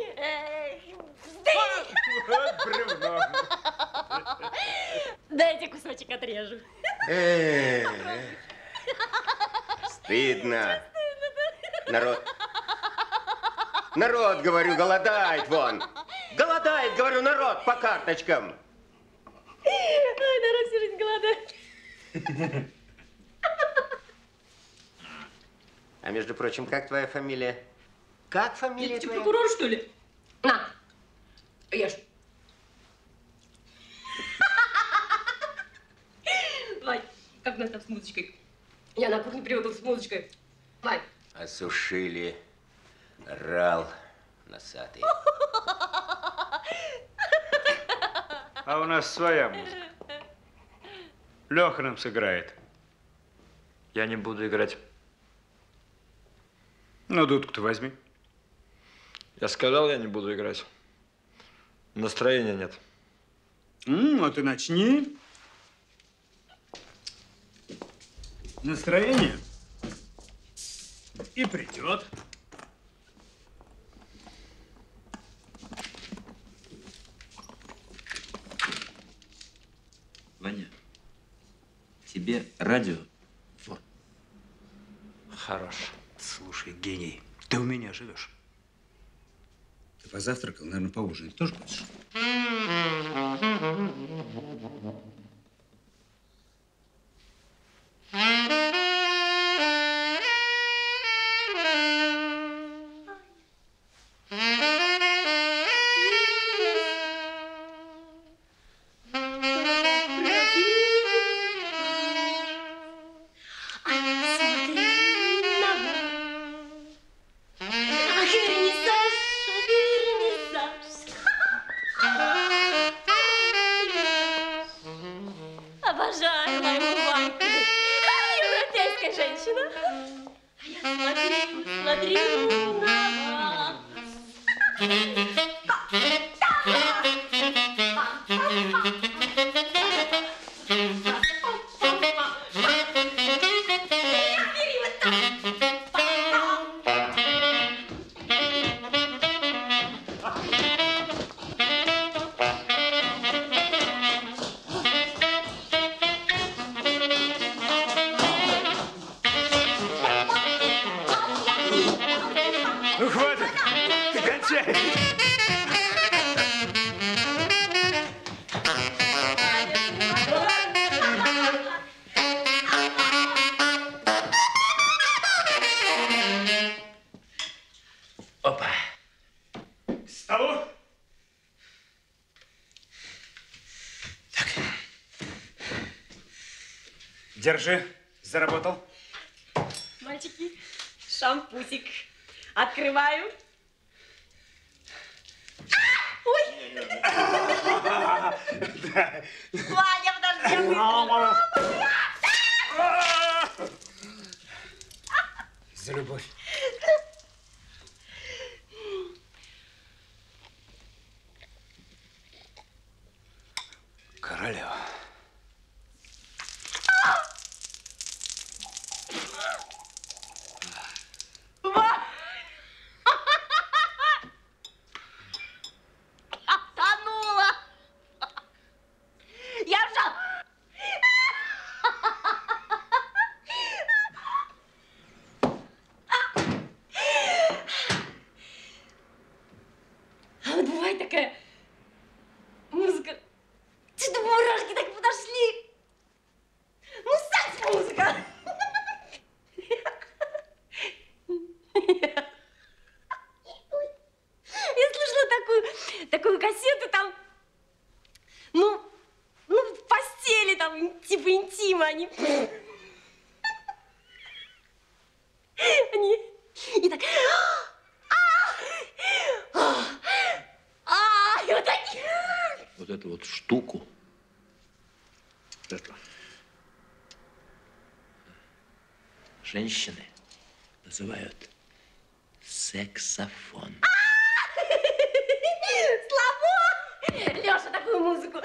Бревно. Дайте кусочек отрежу. Стыдно. Народ. Народ, говорю, голодает вон. Голодает, говорю, народ по карточкам. Ой, народ всю жизнь голодает. А между прочим, как твоя фамилия? Как фамилия Ты твоя? прокурор, что ли? На, ешь. Вань, как у нас там с музычкой? Я на кухне привыкла с музычкой. Вань. Осушили. Рал носатый. А у нас своя музыка. Леха нам сыграет. Я не буду играть. Ну, дудку-то возьми. Я сказал, я не буду играть. Настроения нет. М, ну ты начни. Настроение и придет. Ваня, тебе радио. Хорош. Слушай, гений, ты у меня живешь. Ты позавтракал, наверное, поужинать тоже будешь? Обожаю мою Ваньку. Европейская женщина. А я смотрю, смотрю на вас. Ну, хватит! Ты кончай! Опа. К столу! Так. Держи. Заработал. Мальчики, шампусик. Открываю. Ой! Ваня, подожди, я быстро. За любовь. Королева. Тонула! Я вжал! А вот бывает такая музыка. Что-то мурашки так подошли. Ну, секс-музыка. Я слышала такую, такую кассету там, ну, ну, в постели там, типа интима, они... Они... И так... А, и вот такие... Вот эту вот штуку, эту, женщины называют саксофон. Слабо! Лёша, такую музыку.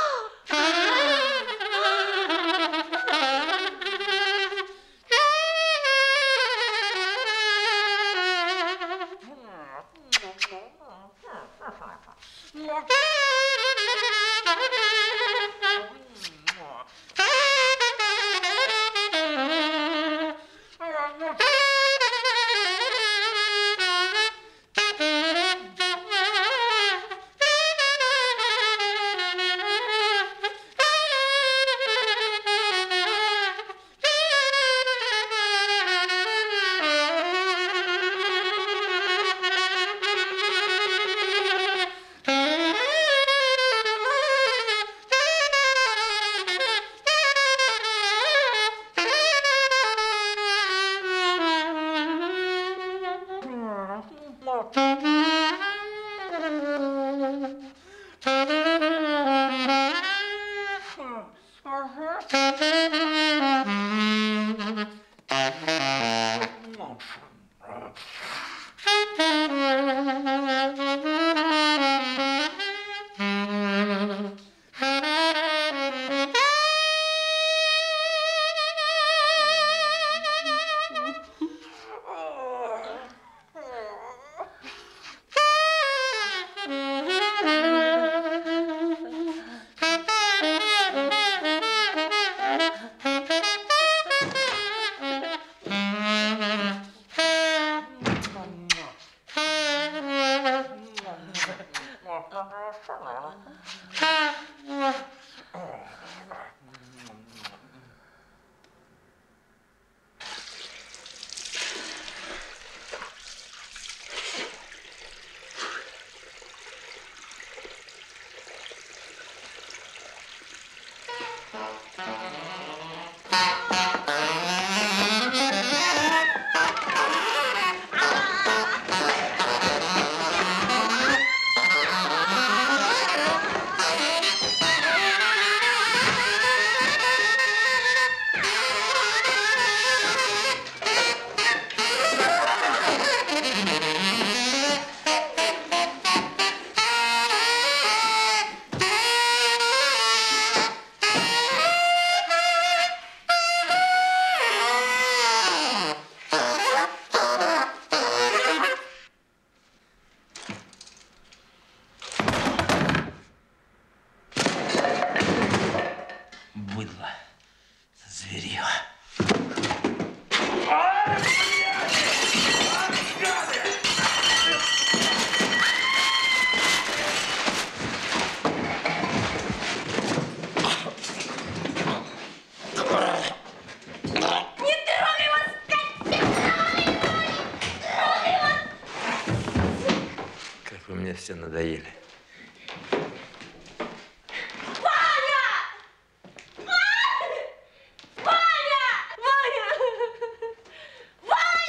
все надоели.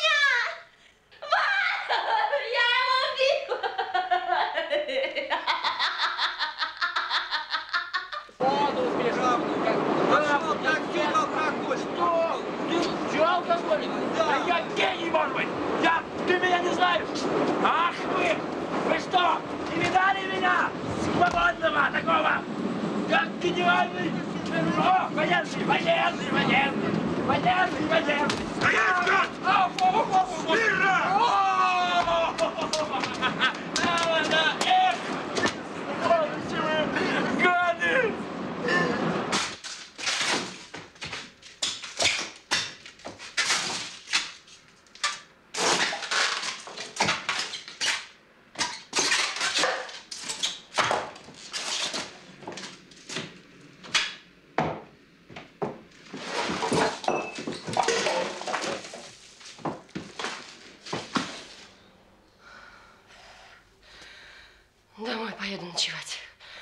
Я его убила! Ах вы! Вы что, не видали меня? Свободного такого, как генеральный... О, военный, военный, военный, военный, военный! Стоять, гад! Смирно! Эх, сволочи вы, гады! Домой поеду ночевать.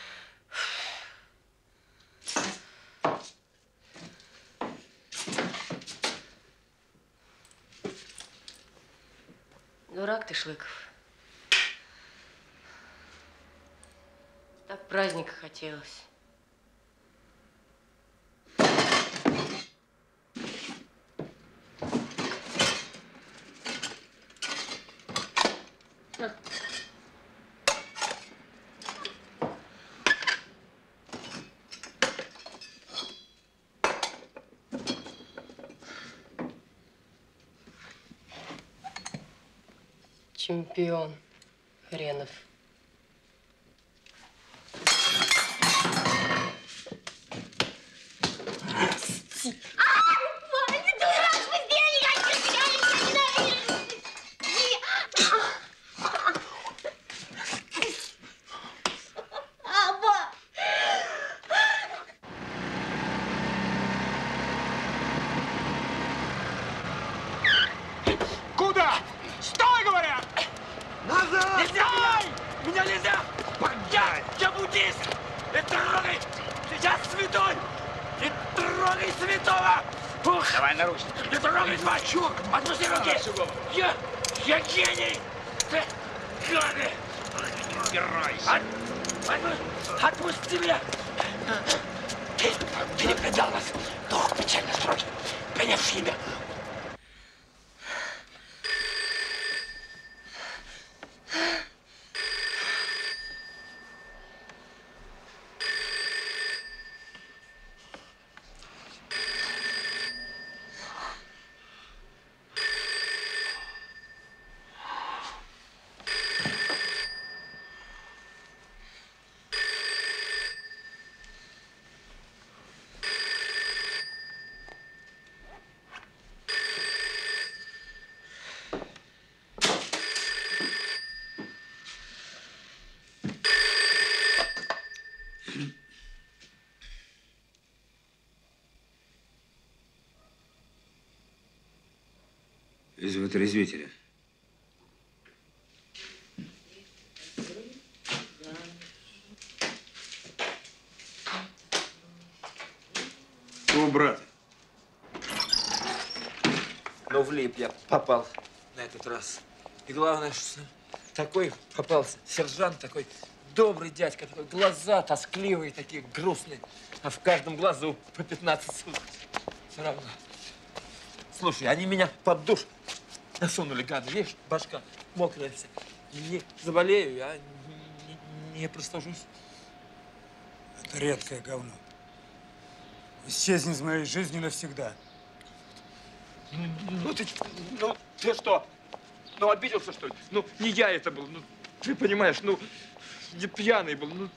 Дурак ты, Шлыков. Так праздника хотелось. Чемпион хренов. Куда? Стой, говорят! Назад! Нельзя! Меня нельзя! Я, я буддист! Не трогай! Сейчас святой! Не трогай святого! Ух! Давай наручники. Не трогай, мачок! Отпусти руки! Я, я гений! Ты, гады! Герой! От, отпусти, отпусти меня! Ты, ты не предал нас! Дух печально строгий! Принявший имя! Из вытрезвителя. О, брат. Ну, влип я попал на этот раз. И главное, что такой попался сержант, такой добрый дядька, такой глаза тоскливые, такие грустные, а в каждом глазу по пятнадцать суток. Все равно. Слушай, они меня под душ насунули, гады, видишь, башка мокрая вся. Не заболею, я не, не простужусь. Это редкое говно. Исчезни из моей жизни навсегда. Ну, ну ты, ну ты что? Ну обиделся, что ли? Ну не я это был, ну ты понимаешь, ну не пьяный был, ну.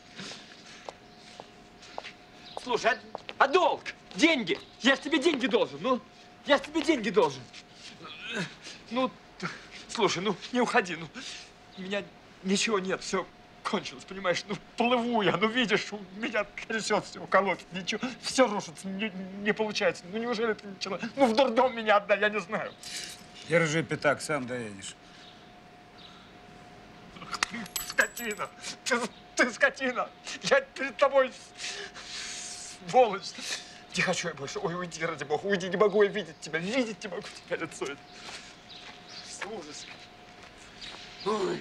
Слушай, а, а долг? Деньги? Я ж тебе деньги должен, ну. Я ж тебе деньги должен. Ну, слушай, ну не уходи, ну. У меня ничего нет, все кончилось, понимаешь? Ну плыву я, ну видишь, у меня трясет все, колотит, ничего, все рушится, не, не получается. Ну неужели ты ничего? Ну в дурдом меня отдай, я не знаю. Держи пятак, сам доедешь. Ах ты, скотина! Ты, ты скотина! Я перед тобой сволочь! Не хочу я больше. Ой, уйди, ради бога, уйди, не могу я видеть тебя, видеть не могу тебя лицо. Ужас. Ой.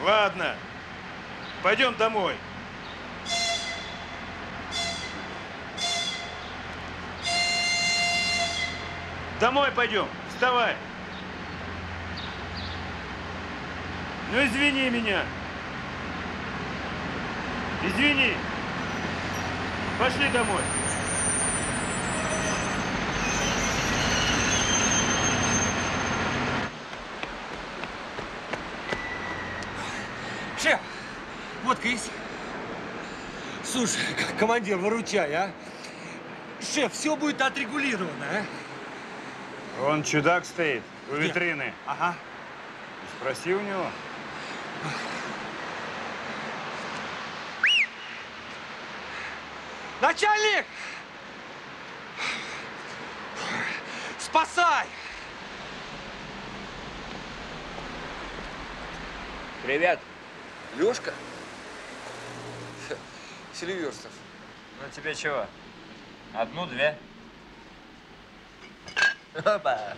Ладно. Пойдем домой. Домой пойдем. Вставай. Ну, извини меня. Извини. Пошли домой. Шеф, водка есть? Слушай, командир, выручай, а? Шеф, все будет отрегулировано, а? Вон чудак стоит у Где? витрины. Ага. Спроси у него. Начальник! Спасай! Привет. Лёшка? Селиверстов. Ну тебе чего? Одну-две? Опа.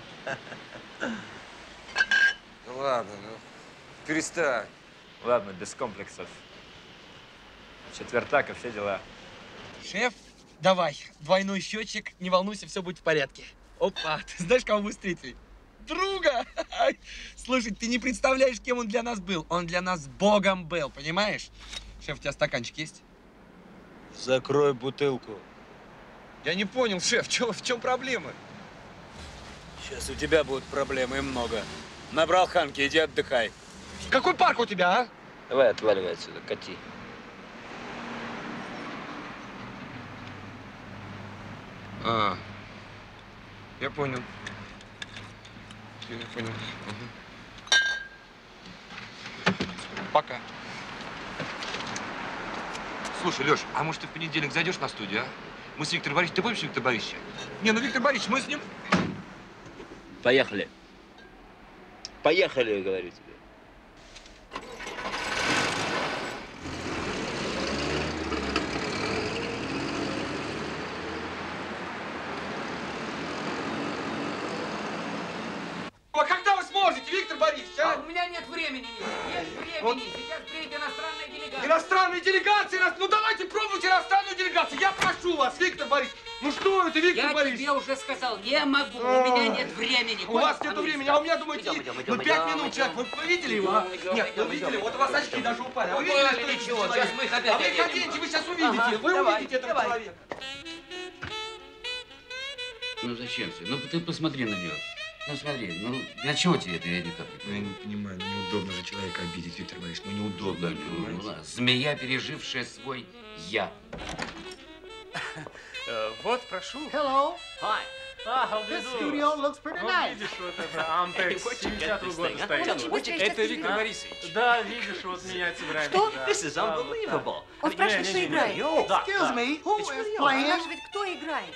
Ну ладно, ну перестань. Ладно, без комплексов. Четвертак и все дела. Шеф, давай, двойной счетчик, не волнуйся, все будет в порядке. Опа, ты знаешь, кого мы встретили? Друга! Слушай, ты не представляешь, кем он для нас был. Он для нас богом был, понимаешь? Шеф, у тебя стаканчик есть? Закрой бутылку. Я не понял, шеф, в чем, в чем проблема? Сейчас у тебя будут проблемы и много. Набрал Ханки, иди отдыхай. Какой парк у тебя, а? Давай отваливай отсюда, кати. А, я понял. Я понял. Угу. Пока. Слушай, Леш, а может ты в понедельник зайдешь на студию, а? Мы с Виктором Борисовичем, ты помнишь Виктора Борисовича? Не, ну Виктор Борисович, мы с ним... Поехали. Поехали, говорю тебе. А когда вы сможете, Виктор Борисович, а? А у меня нет времени, нет времени. Вот. Сейчас приедет иностранная делегация. Иностранные делегации, нас- ну давайте пробуйте иностранную делегацию. Я прошу вас, Виктор Борисович. Ну что это, Виктор Я Борисович? тебе уже сказал, не могу, у А. меня нет времени. У вас нету времени, а у меня, думаете, Идем, идем, ну идем, пять идем, минут, идем. человек, вы видели его, а? Идем, Нет, идем, вы видели, идем. вот у вас очки даже упали. А вы видели, Упали, что это ничего, человек? сейчас мы их опять А вы их оденем. оденьте, вы сейчас увидите, Ага, вы давай, увидите этого давай. человека. Ну зачем все? Ну ты посмотри на нее. Ну смотри, ну для чего тебе это, я никак не Ну, я не понимаю, неудобно же человека обидеть, Виктор Борисович, ну неудобно, Ну, понимаете? ладно. Змея, пережившая свой я. Вот, прошу. Hello. Hi. Ah, how do you This do? studio looks pretty Ну, nice. видишь, вот это Ампекс семидесятого года стоит. Это Виктор Борисович. Да, видишь, вот менять собираемся. Что? Да. This is Да, вот unbelievable. так. Он спрашивает, Не, что не, не, не. играет. Да, Excuse да. me, who It's is really playing? Спрашивает, кто играет.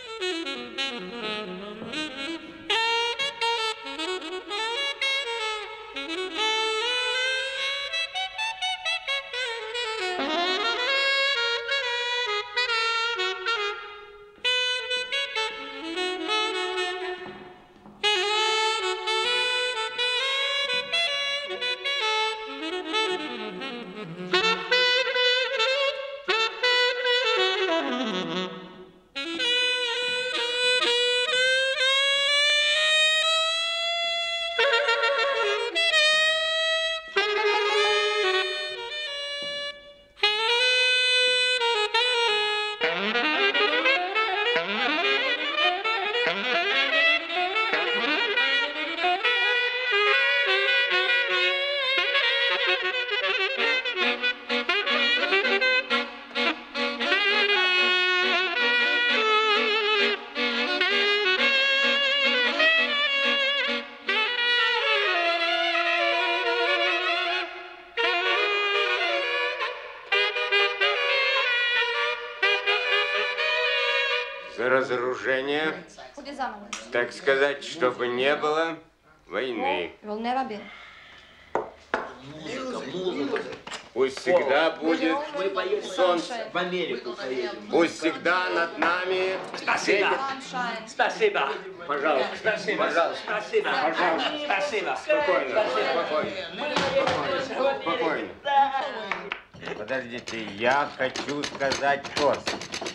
За разоружение, так сказать, чтобы не было войны. Will never be. Пусть всегда будет Мы поедем солнце. в Америку поедем. Пусть всегда над нами Спасибо. светит. Спасибо. Пожалуйста. Спасибо. Пожалуйста. Спасибо. Пожалуйста. Спасибо. Спокойно. Спокойно. Спокойно. Спокойно. Подождите, я хочу сказать тост.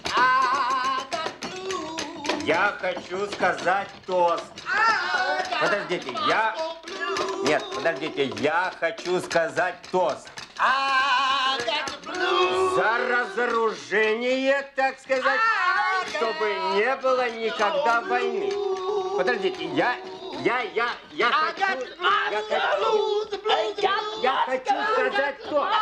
Я хочу сказать тост. Подождите, я... Нет, подождите, я хочу сказать тост. За разоружение, так сказать, чтобы не было никогда войны. Подождите, я... Я, я, я хочу... Я хочу... Я хочу сказать тост.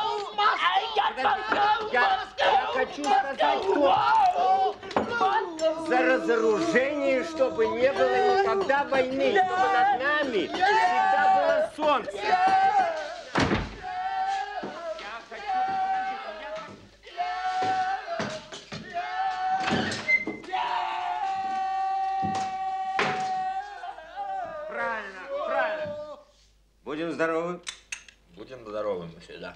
Я, я хочу сказать тост. За разоружение, чтобы не было никогда войны, чтобы над нами всегда было солнце. Правильно, правильно. Будем здоровы. Будем здоровы мы всегда.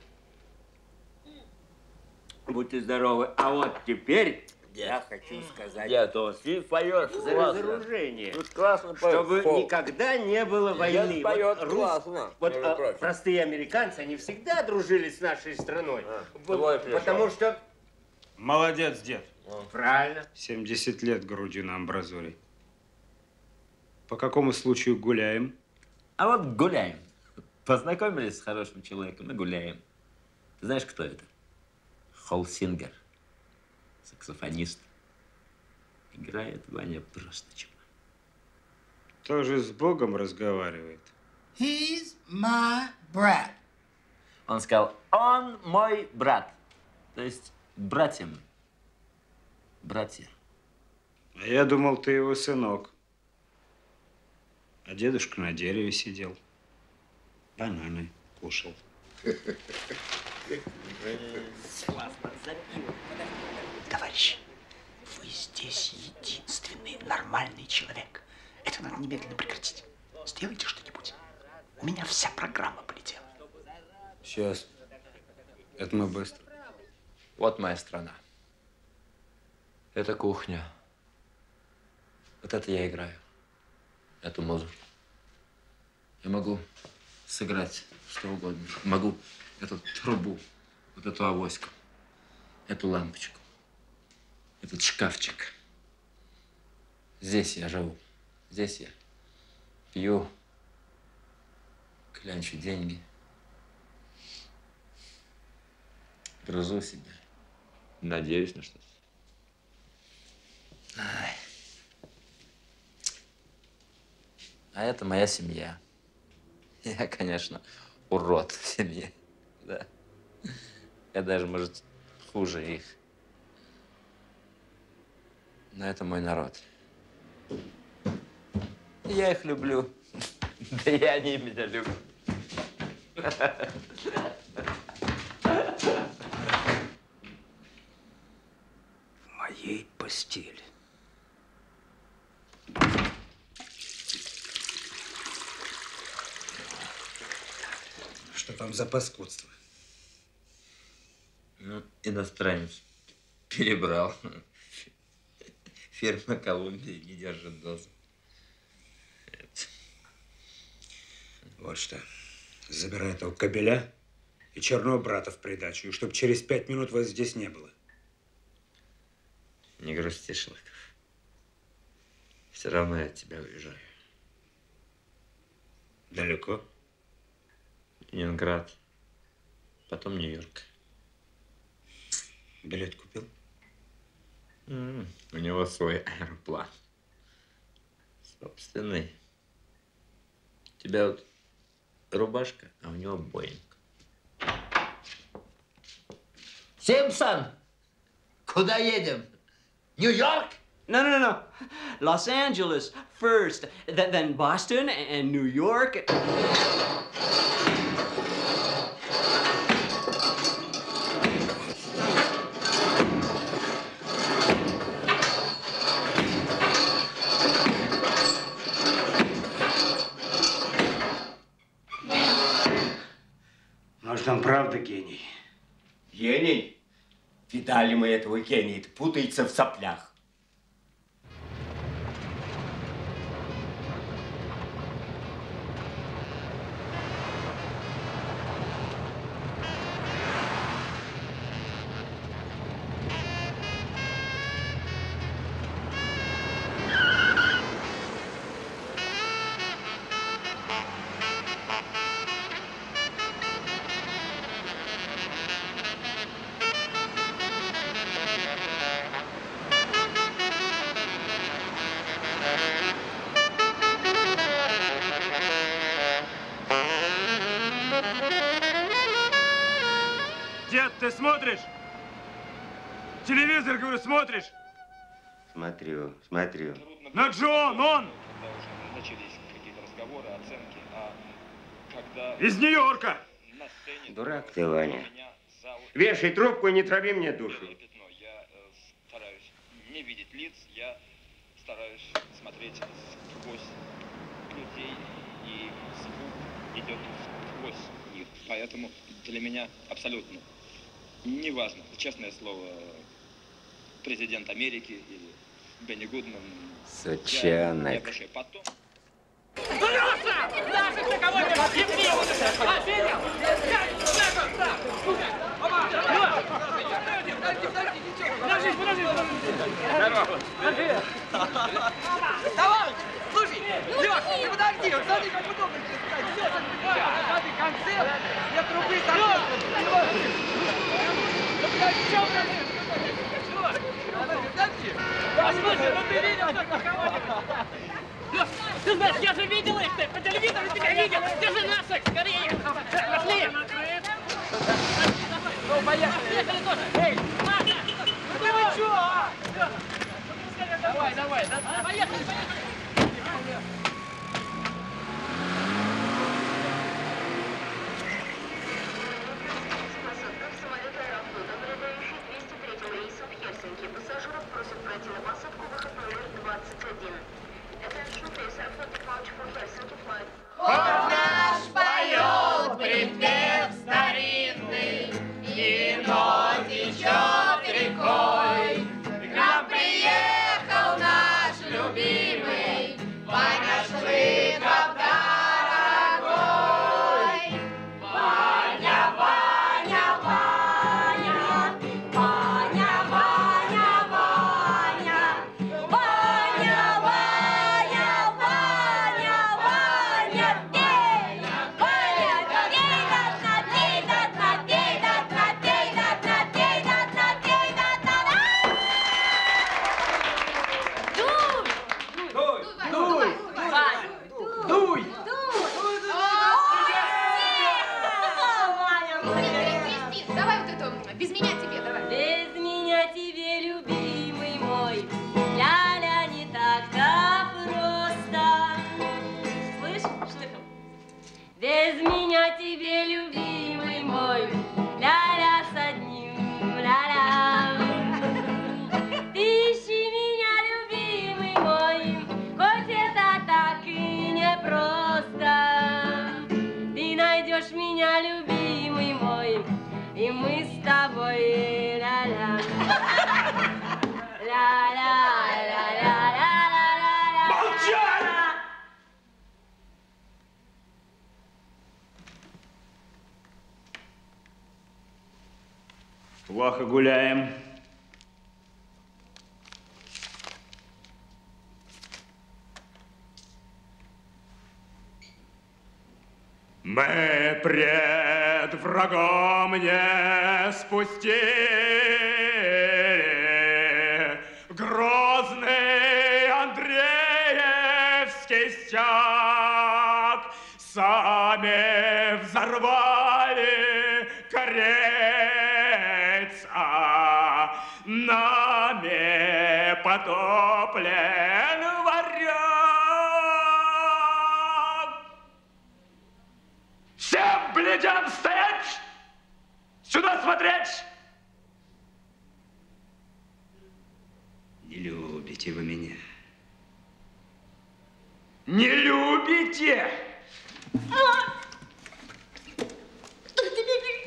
Будьте здоровы. А вот теперь я хочу сказать Дед, тост. ты поешь За классно. разоружение. Тут классно поешь. Чтобы Фолк. никогда не было войны. Дед поет рус- классно, Вот между а, прочим. простые американцы, они всегда дружили с нашей страной. Вот твой пришел. потому что... Молодец, дед. Правильно. семьдесят лет грудью на амбразуре. По какому случаю гуляем? А вот гуляем. Познакомились с хорошим человеком и гуляем. Ты знаешь, кто это? Холсингер. Саксофонист. Играет Ваня просто чудо. Тоже с Богом разговаривает. He's my brat. Он сказал, он мой брат. То есть, братья мы. Братья. А я думал, ты его сынок. А дедушка на дереве сидел. Бананы кушал. Товарищи, вы здесь единственный нормальный человек. Это надо немедленно прекратить. Сделайте что-нибудь. У меня вся программа полетела. Сейчас. Это мы быстро. Вот моя страна. Это кухня. Вот это я играю. Эту музыку. Я могу сыграть что угодно. Могу эту трубу, вот эту авоську, эту лампочку, этот шкафчик. Здесь я живу. Здесь я пью, клянчу деньги, грызу себя, надеюсь на что-то. Ай. А это моя семья. Я, конечно, урод в семье. Да. Я даже, может, хуже их. Но это мой народ. Я их люблю. Да и они меня любят. В моей постели. Что там за паскудство? Ну, иностранец перебрал. Фирма Колумбия не держит дозу. Вот что. Забирай этого кобеля и черного брата в придачу, и чтобы через пять минут вас здесь не было. Не грусти, Шлыков. Все равно я от тебя уезжаю. Далеко? Ленинград. Потом Нью-Йорк. Билет купил? М-м, у него свой аэроплан. Собственный. У тебя вот рубашка, а у него Боинг. Симпсон! Куда едем? Нью-Йорк? No, no, no, no. Los Angeles first, th then Boston and New York. Может, Может, он правда гений? Гений? Видали мы этого гения, путается в соплях. Дед, ты смотришь? Телевизор, говорю, смотришь? Смотрю, смотрю. На Джон, он! Начались какие-то разговоры, оценки, а когда... Из Нью-Йорка! Дурак ты, Ваня. Вешай трубку и не трави мне душу. Я э, стараюсь не видеть лиц, я стараюсь смотреть сквозь людей, и звук идет сквозь них. Поэтому для меня абсолютно не важно, честное слово, президент Америки или Бенни Гудман. Сучонок. Я не обращаю потом. Леша! Наших ты кого-нибудь ебни! А, видел? Подожди, подожди, подожди. Здорово. Товарищ, слушай, Леша, ты подожди, вот смотри, как удобно сейчас. Смотри, концерт, я трубы сорвал. Да подожди, что подожди? Подожди. Да, слушай, ну ты видел, как кого-нибудь? Лёш, ты знаешь, я же видел их, ты по телевизору тебя видел! Держи наших, скорее! Пошли! Ну, поехали! Поехали тоже! Эй, Маша! Ну ты вы чё, а? Давай, давай! Поехали, поехали! Пассажиров просят пройти на посадку, выход номер двадцать один. Attention, please, airport departure for Helsinki flight. Хор наш поет припев старинный, вино течет рекой. К нам приехал наш любимый Ваня Шлыков дорогой. Ваня, Ваня, Ваня, Ваня, Ваня, Ваня, Ваня, Ваня, Ваня, Ваня, пей, Ваня, пей, напей, напей, напей, напей, напей, напей. Дуй! Дуй! Дуй! Дуй! Давай вот эту, без меня тебе, давай. Без меня тебе, любимый мой, ля-ля, не так-то просто. Слышь, Штыхов? Без меня тебе, любимый мой, ля-ля с одним, ля-ля. Ты ищи меня, любимый мой, хоть это так и непросто. Ты найдешь меня, любимый мой, и мы с тобой ля-ля. Ля-ля, ля-ля, ля-ля-ля-ля. Молчать! Плохо гуляем. Мы пред врагом не спустили грозный Андреевский стяг, сами взорвали корейца, нами потоплен варяг. Всем блядям стоять! Сюда смотреть! Не любите вы меня. Не любите! Кто тебя любит?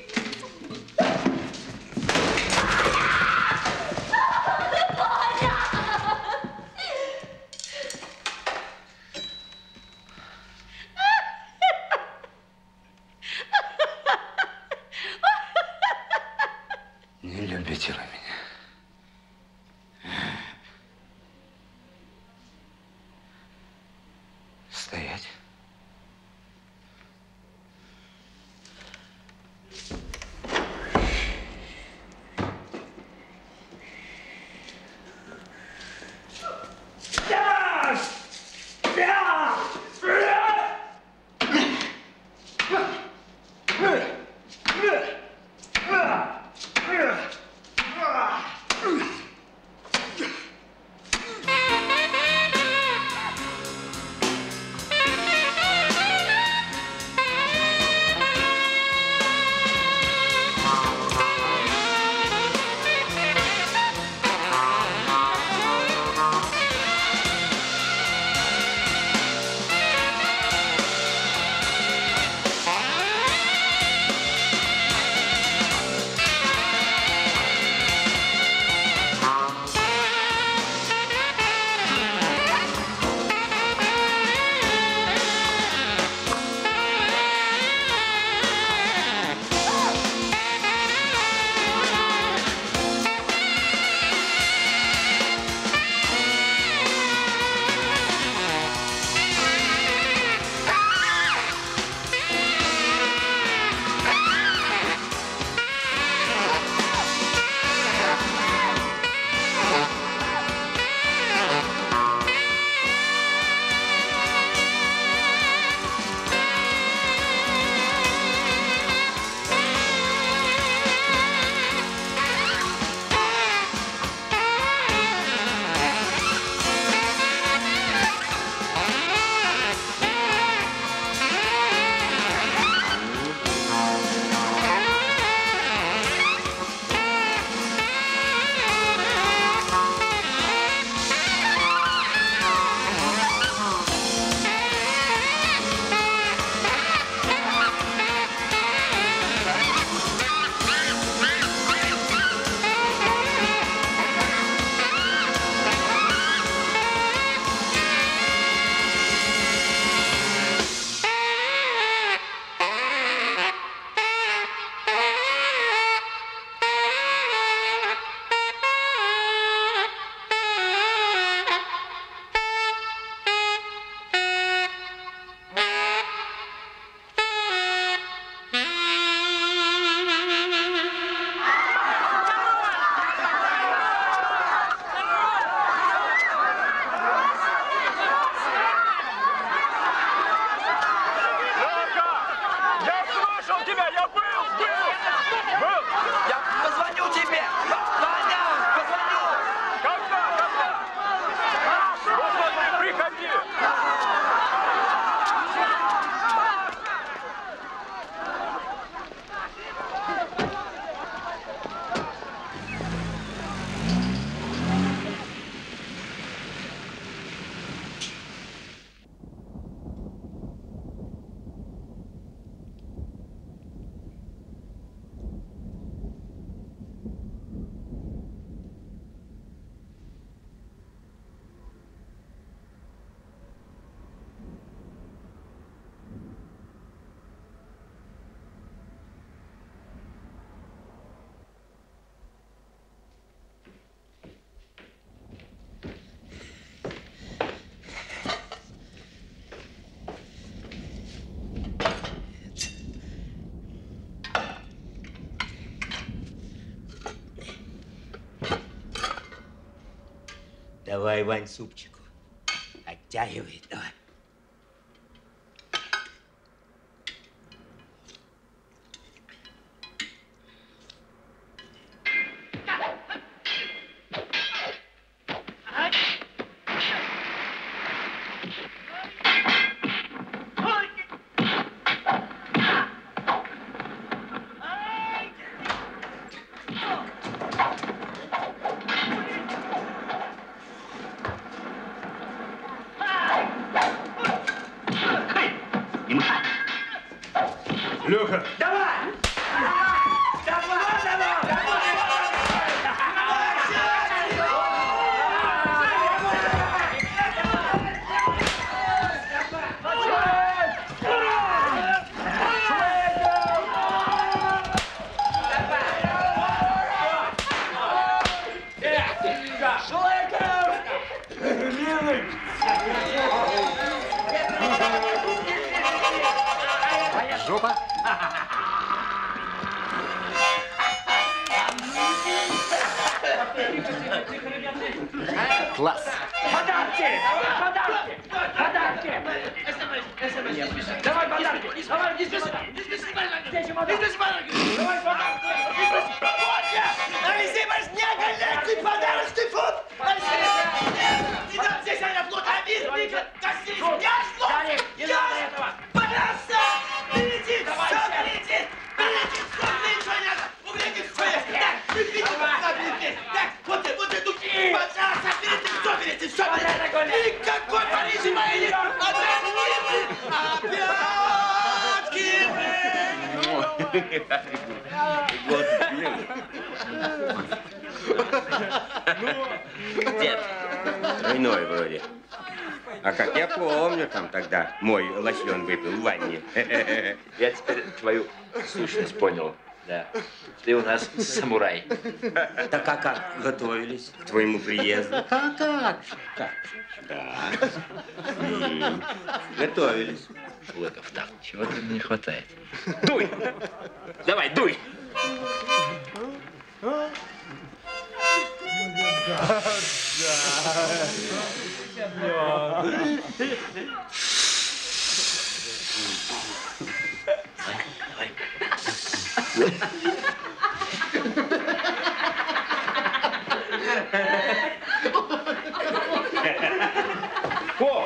Давай, Вань, супчику. Оттягивай, давай. Леха! Давай! Давай! Давай! Давай! Жопа. Класс. Подарки! Подарки! Подарки! Давай подарки! Давай, не спеши! Не спеши! Где же подарки? Давай подарки! Не спеши! Алексей, ваш неголетный подарочный фонд! Алексей! Не дам здесь аэрофлот! Амир! Костись! Я жлоб! Я! Пожалуйста! Берите! Все берите! Берите! Все, ничего не надо! Уберите все! Так, берите! Так, вот это, вот эту! Пожалуйста, берите! Все берите! Все берите! Никакой Парижи моей нет! Опять Дед. Тройной вроде. А как я помню, там тогда мой лосьон выпил в ванне. Я теперь твою сущность понял. Да. Ты у нас самурай. Так а как готовились к твоему приезду? А как же? Как же? Да. М, Готовились. Лыков, так, чего-то не хватает. Дуй! Давай, дуй! О!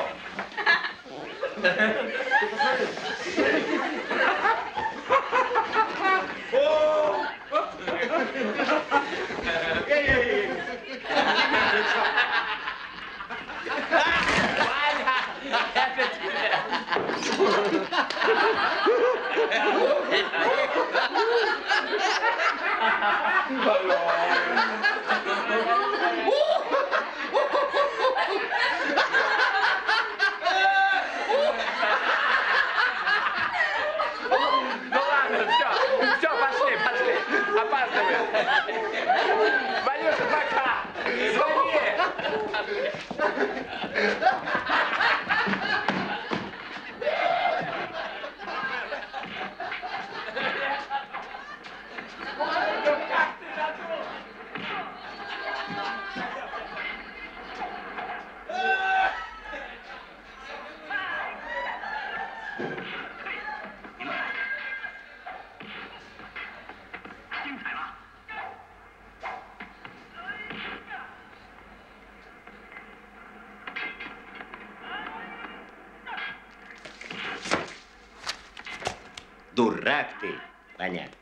Ну ладно, все, все, пошли, пошли, опаздываем. Валюша, пока, звони. Дурак ты, понятно.